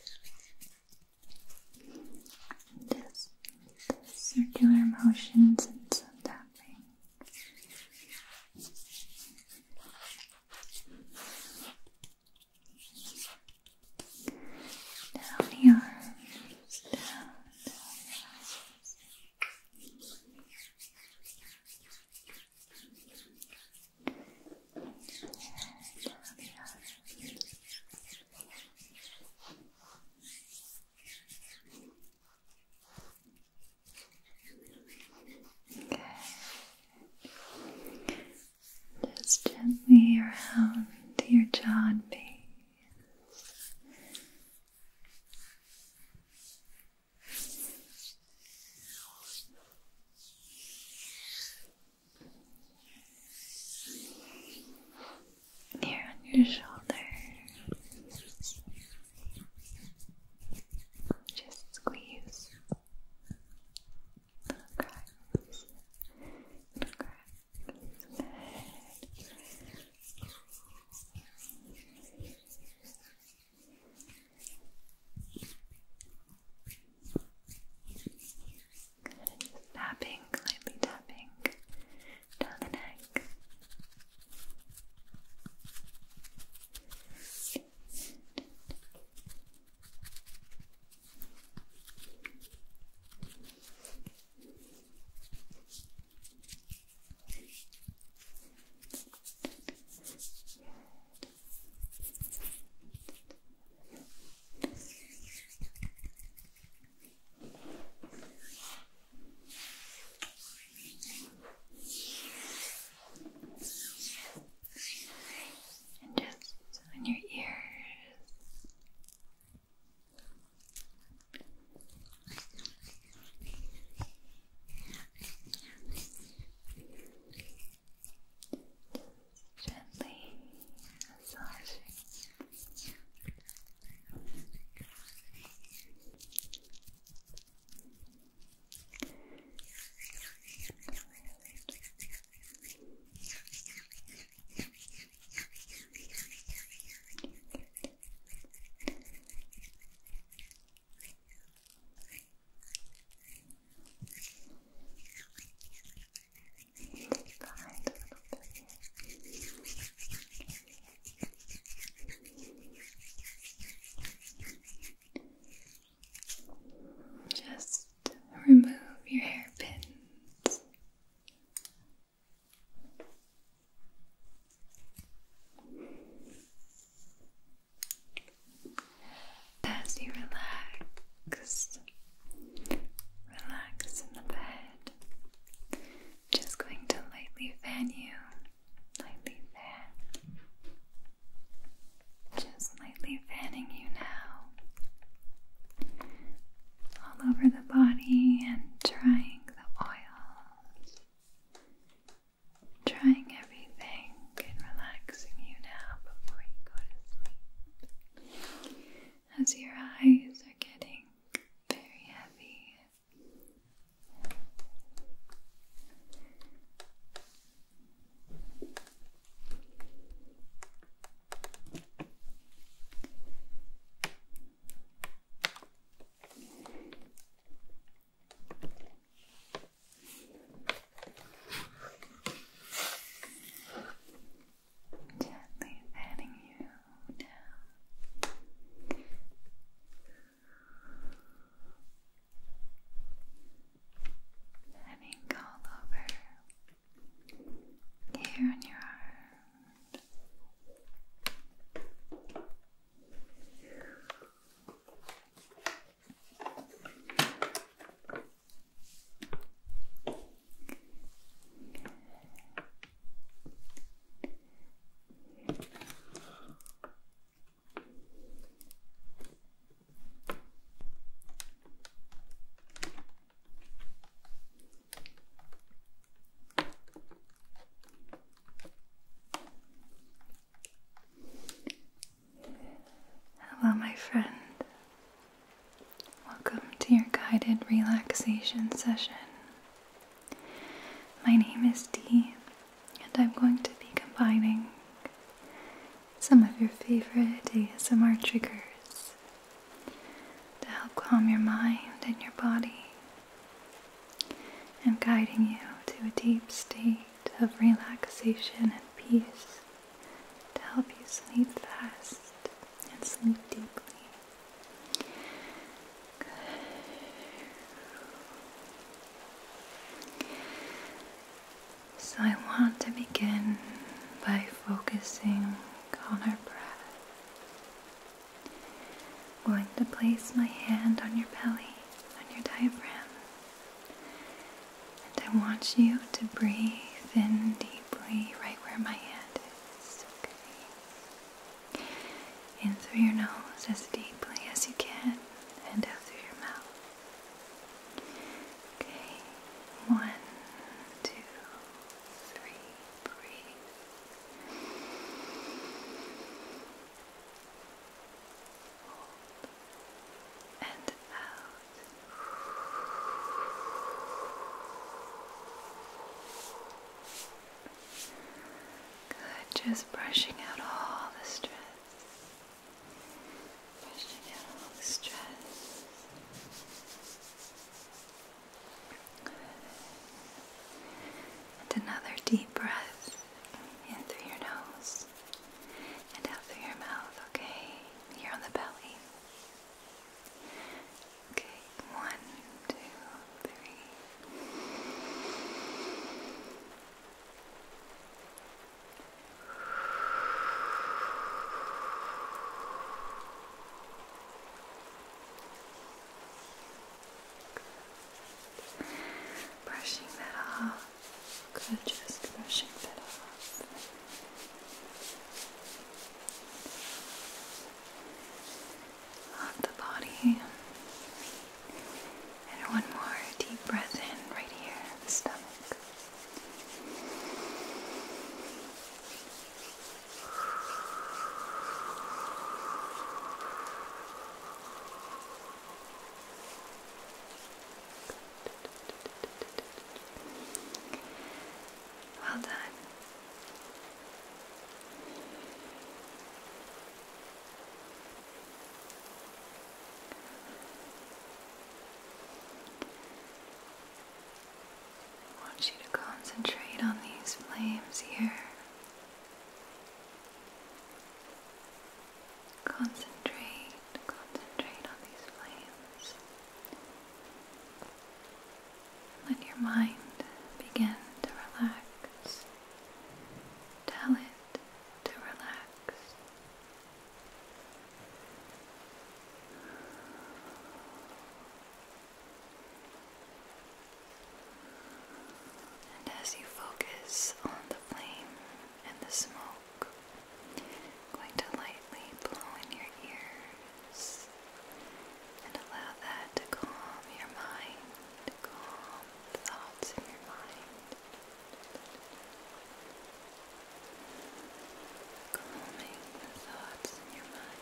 Just circular motions and some tapping. Down the arms, down the arms. Just gently around your jawed base. Here on your shoulders. Just squeeze. Little cracks. Little cracks. Good. relaxation session. My name is Dee, and I'm going to be combining some of your favorite ASMR triggers to help calm your mind and your body, and guiding you to a deep state of relaxation and peace to help you sleep fast and sleep deeply. So I want to begin by focusing on our breath. I'm going to place my hand on your belly, on your diaphragm, and I want you to breathe in deeply right where my hand is. Okay. In through your nose as deeply as you can, and out through your mouth. Okay. 1, 2, 3, breathe. Hold and out. Good, just brushing out all the stress. Brushing out all the stress. And another deep breath in through your nose and out through your mouth, okay? Here on the belly. Okay, 1, 2, 3. Brushing that off. Good, just brushing that off. Off the body. And one more deep breath in right here in the stomach. Well done. I want you to concentrate on these flames here. Concentrate on these flames. Let your mind begin to relax. Tell it to relax. And as you focus on the flame and the smoke, I'm going to lightly blow in your ears and allow that to calm your mind, calm the thoughts in your mind, calming the thoughts in your mind.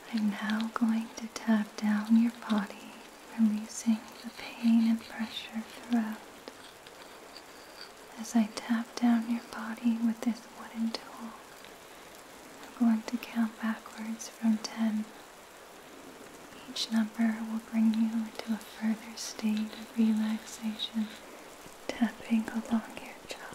I'm now going to tap down your body, releasing the pain and pressure throughout. As I tap down your body with this wooden tool, I'm going to count backwards from 10. Each number will bring you into a further state of relaxation, tapping along your jaw.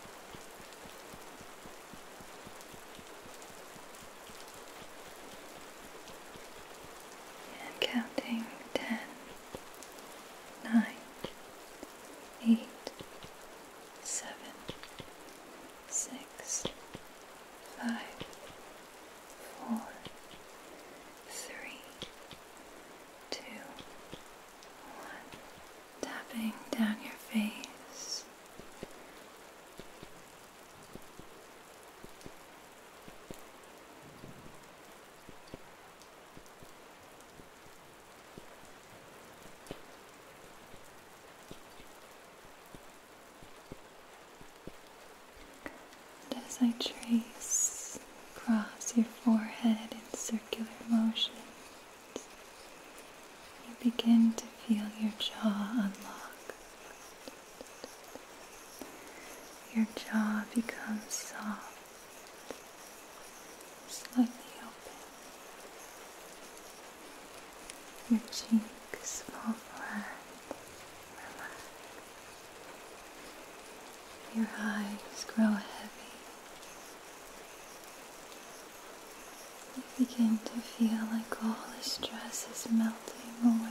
And counting 10, 9, 8, 7, 6, 5, 4, 3, 2, 1. Tapping down your face. And as I trace across your forehead in circular motions, you begin to feel your jaw unlock. Your jaw becomes soft, slightly open. Your cheeks fall flat, relaxed. Your eyes grow heavy. You begin to feel like all the stress is melting away.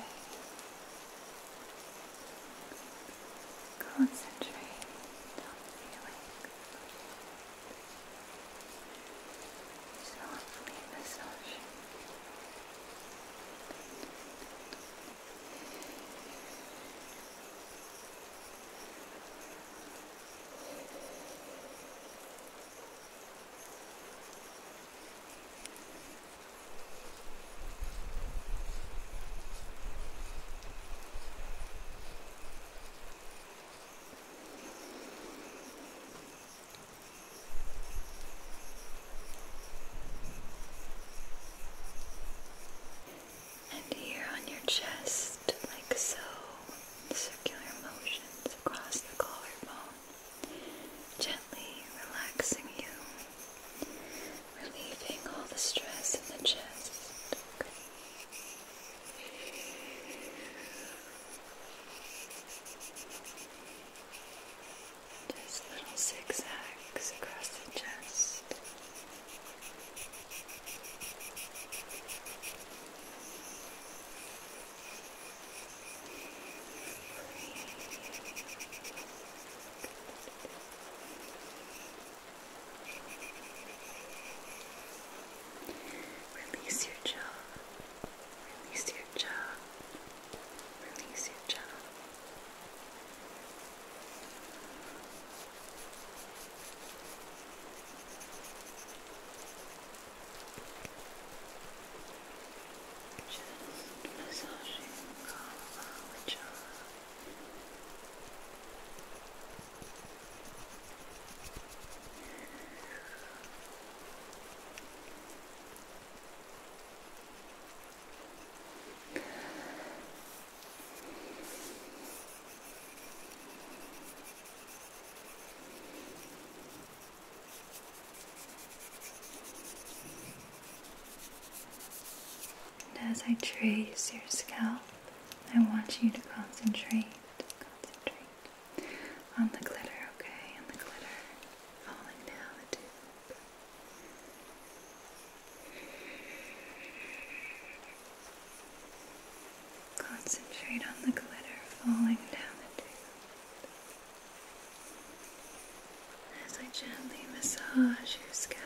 Concentrate on feeling. Softly massaging. Chest, like so, circular motions across the collarbone, gently relaxing you, relieving all the stress in the chest. Just little zigzags across the chest. Release your jaw, release your jaw, release your jaw. Just massaging all along the jaw. As I trace your scalp, I want you to concentrate on the glitter, okay? On the glitter falling down the tube. Concentrate on the glitter falling down the tube. As I gently massage your scalp.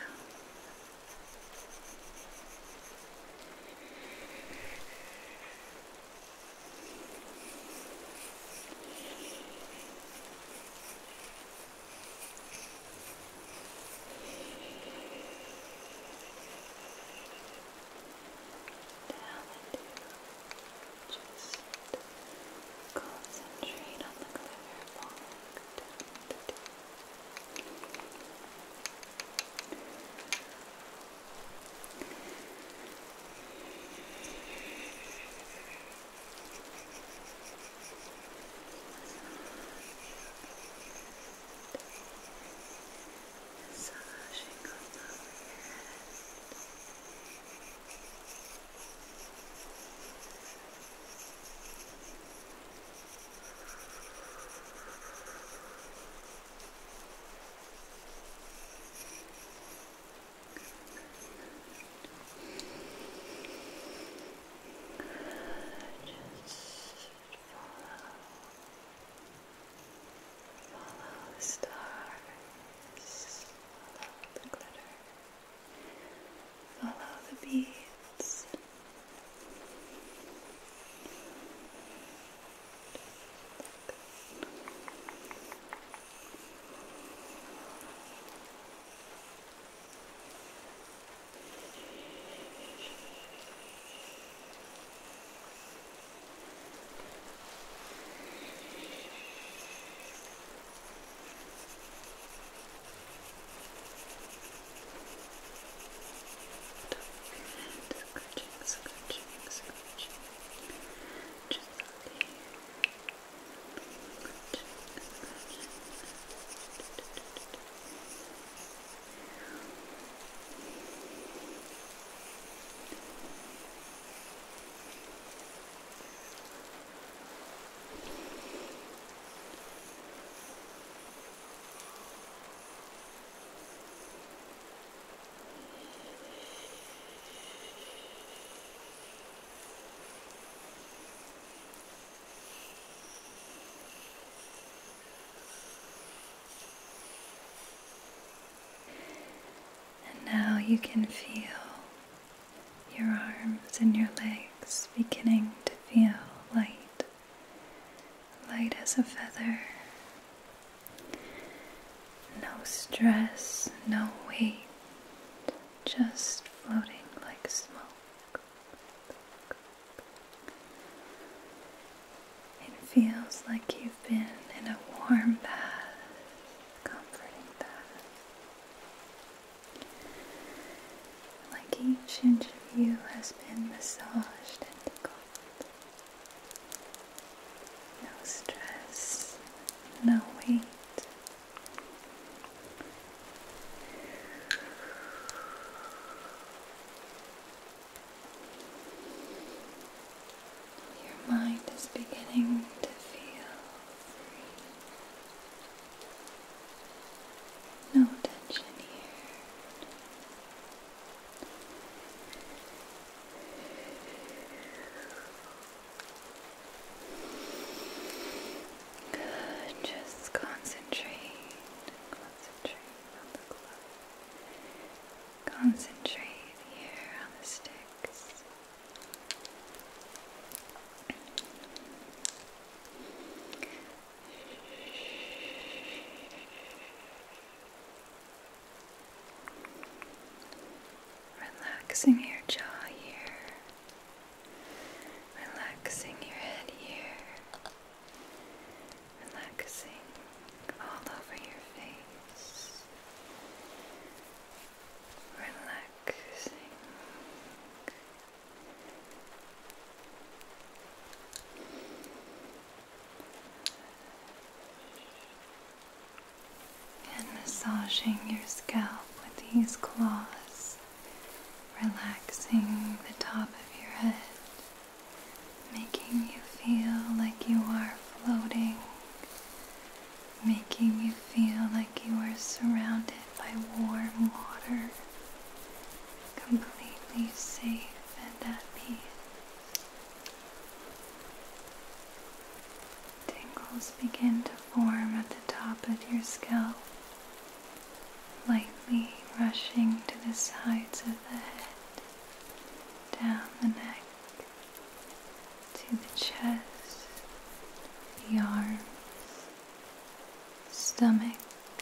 you can feel your arms and your legs beginning to feel light, light as a feather. No stress, no weight, just floating like smoke. It feels like you've been in a warm bath, comforting bath. Like each inch of you has been massaged and tickled. No stress, no weight. Your mind is beginning to feel free. No tension here. Just concentrate on the glow. Concentrate here on the sticks. Relaxing your jaw here. Relaxing your head here. Relaxing all over your face. Relaxing. And massaging your scalp with these claws. Relaxing the top of your head, making you feel like you are floating, making you feel like you are surrounded by warm water, completely safe and at peace. Tingles begin to form at the top of your scalp, lightly rushing to the sides of the head, down the neck, to the chest, the arms, stomach,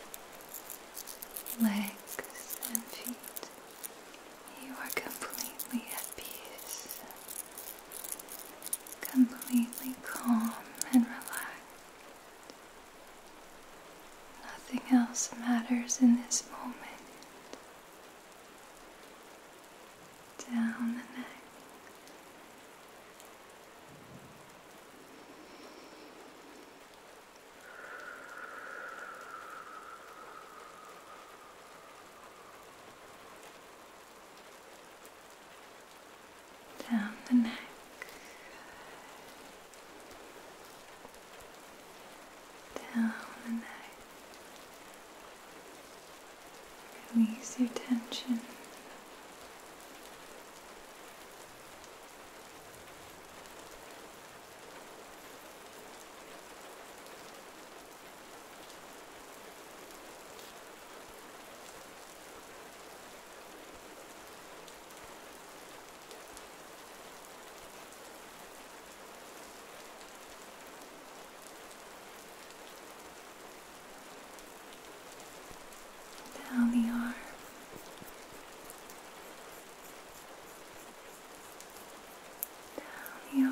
legs, and feet. You are completely at peace, completely calm and relaxed. Nothing else matters in this moment. Down the neck. Down the neck. Down the neck. Release your tension. Down the arm. Down the arm.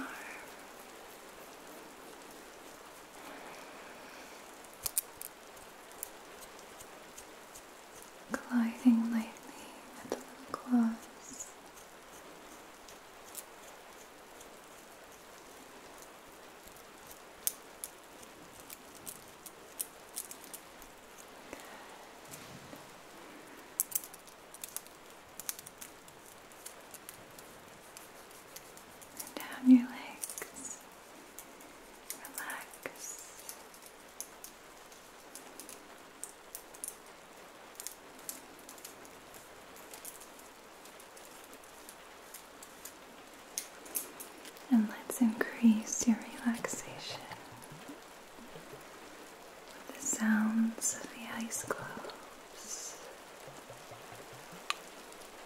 Gliding lightly with the little claws. Down your legs. Relax. And let's increase your relaxation with the sounds of the ice globes.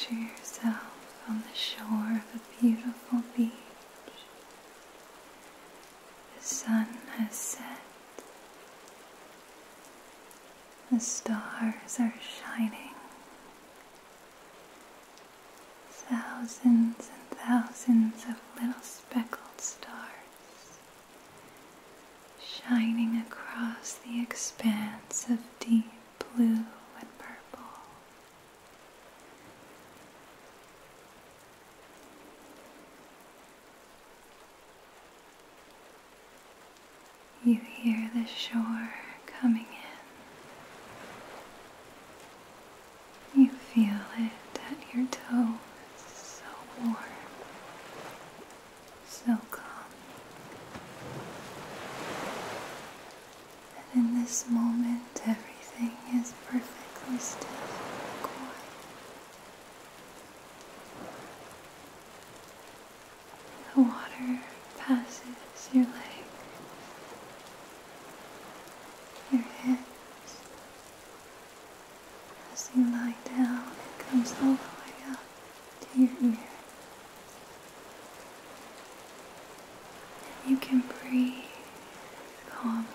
Picture yourself on the shore of a beautiful beach. The sun has set. The stars are shining. Thousands and thousands of little speckled stars shining across the expanse of deep blue and purple. You hear the shore coming in. You feel it at your toes, so warm, so calm. And in this moment, everything is perfectly still and quiet. The water passes your legs, your hips. As you lie down, it comes all the way up to your ears. And you can breathe calmly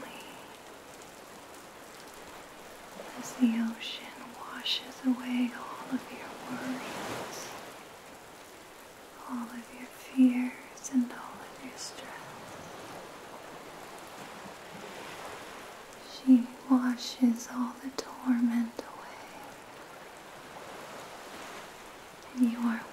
as the ocean washes away all of your worries, all of your fears, and all of your stress. She washes all the torment away, and you are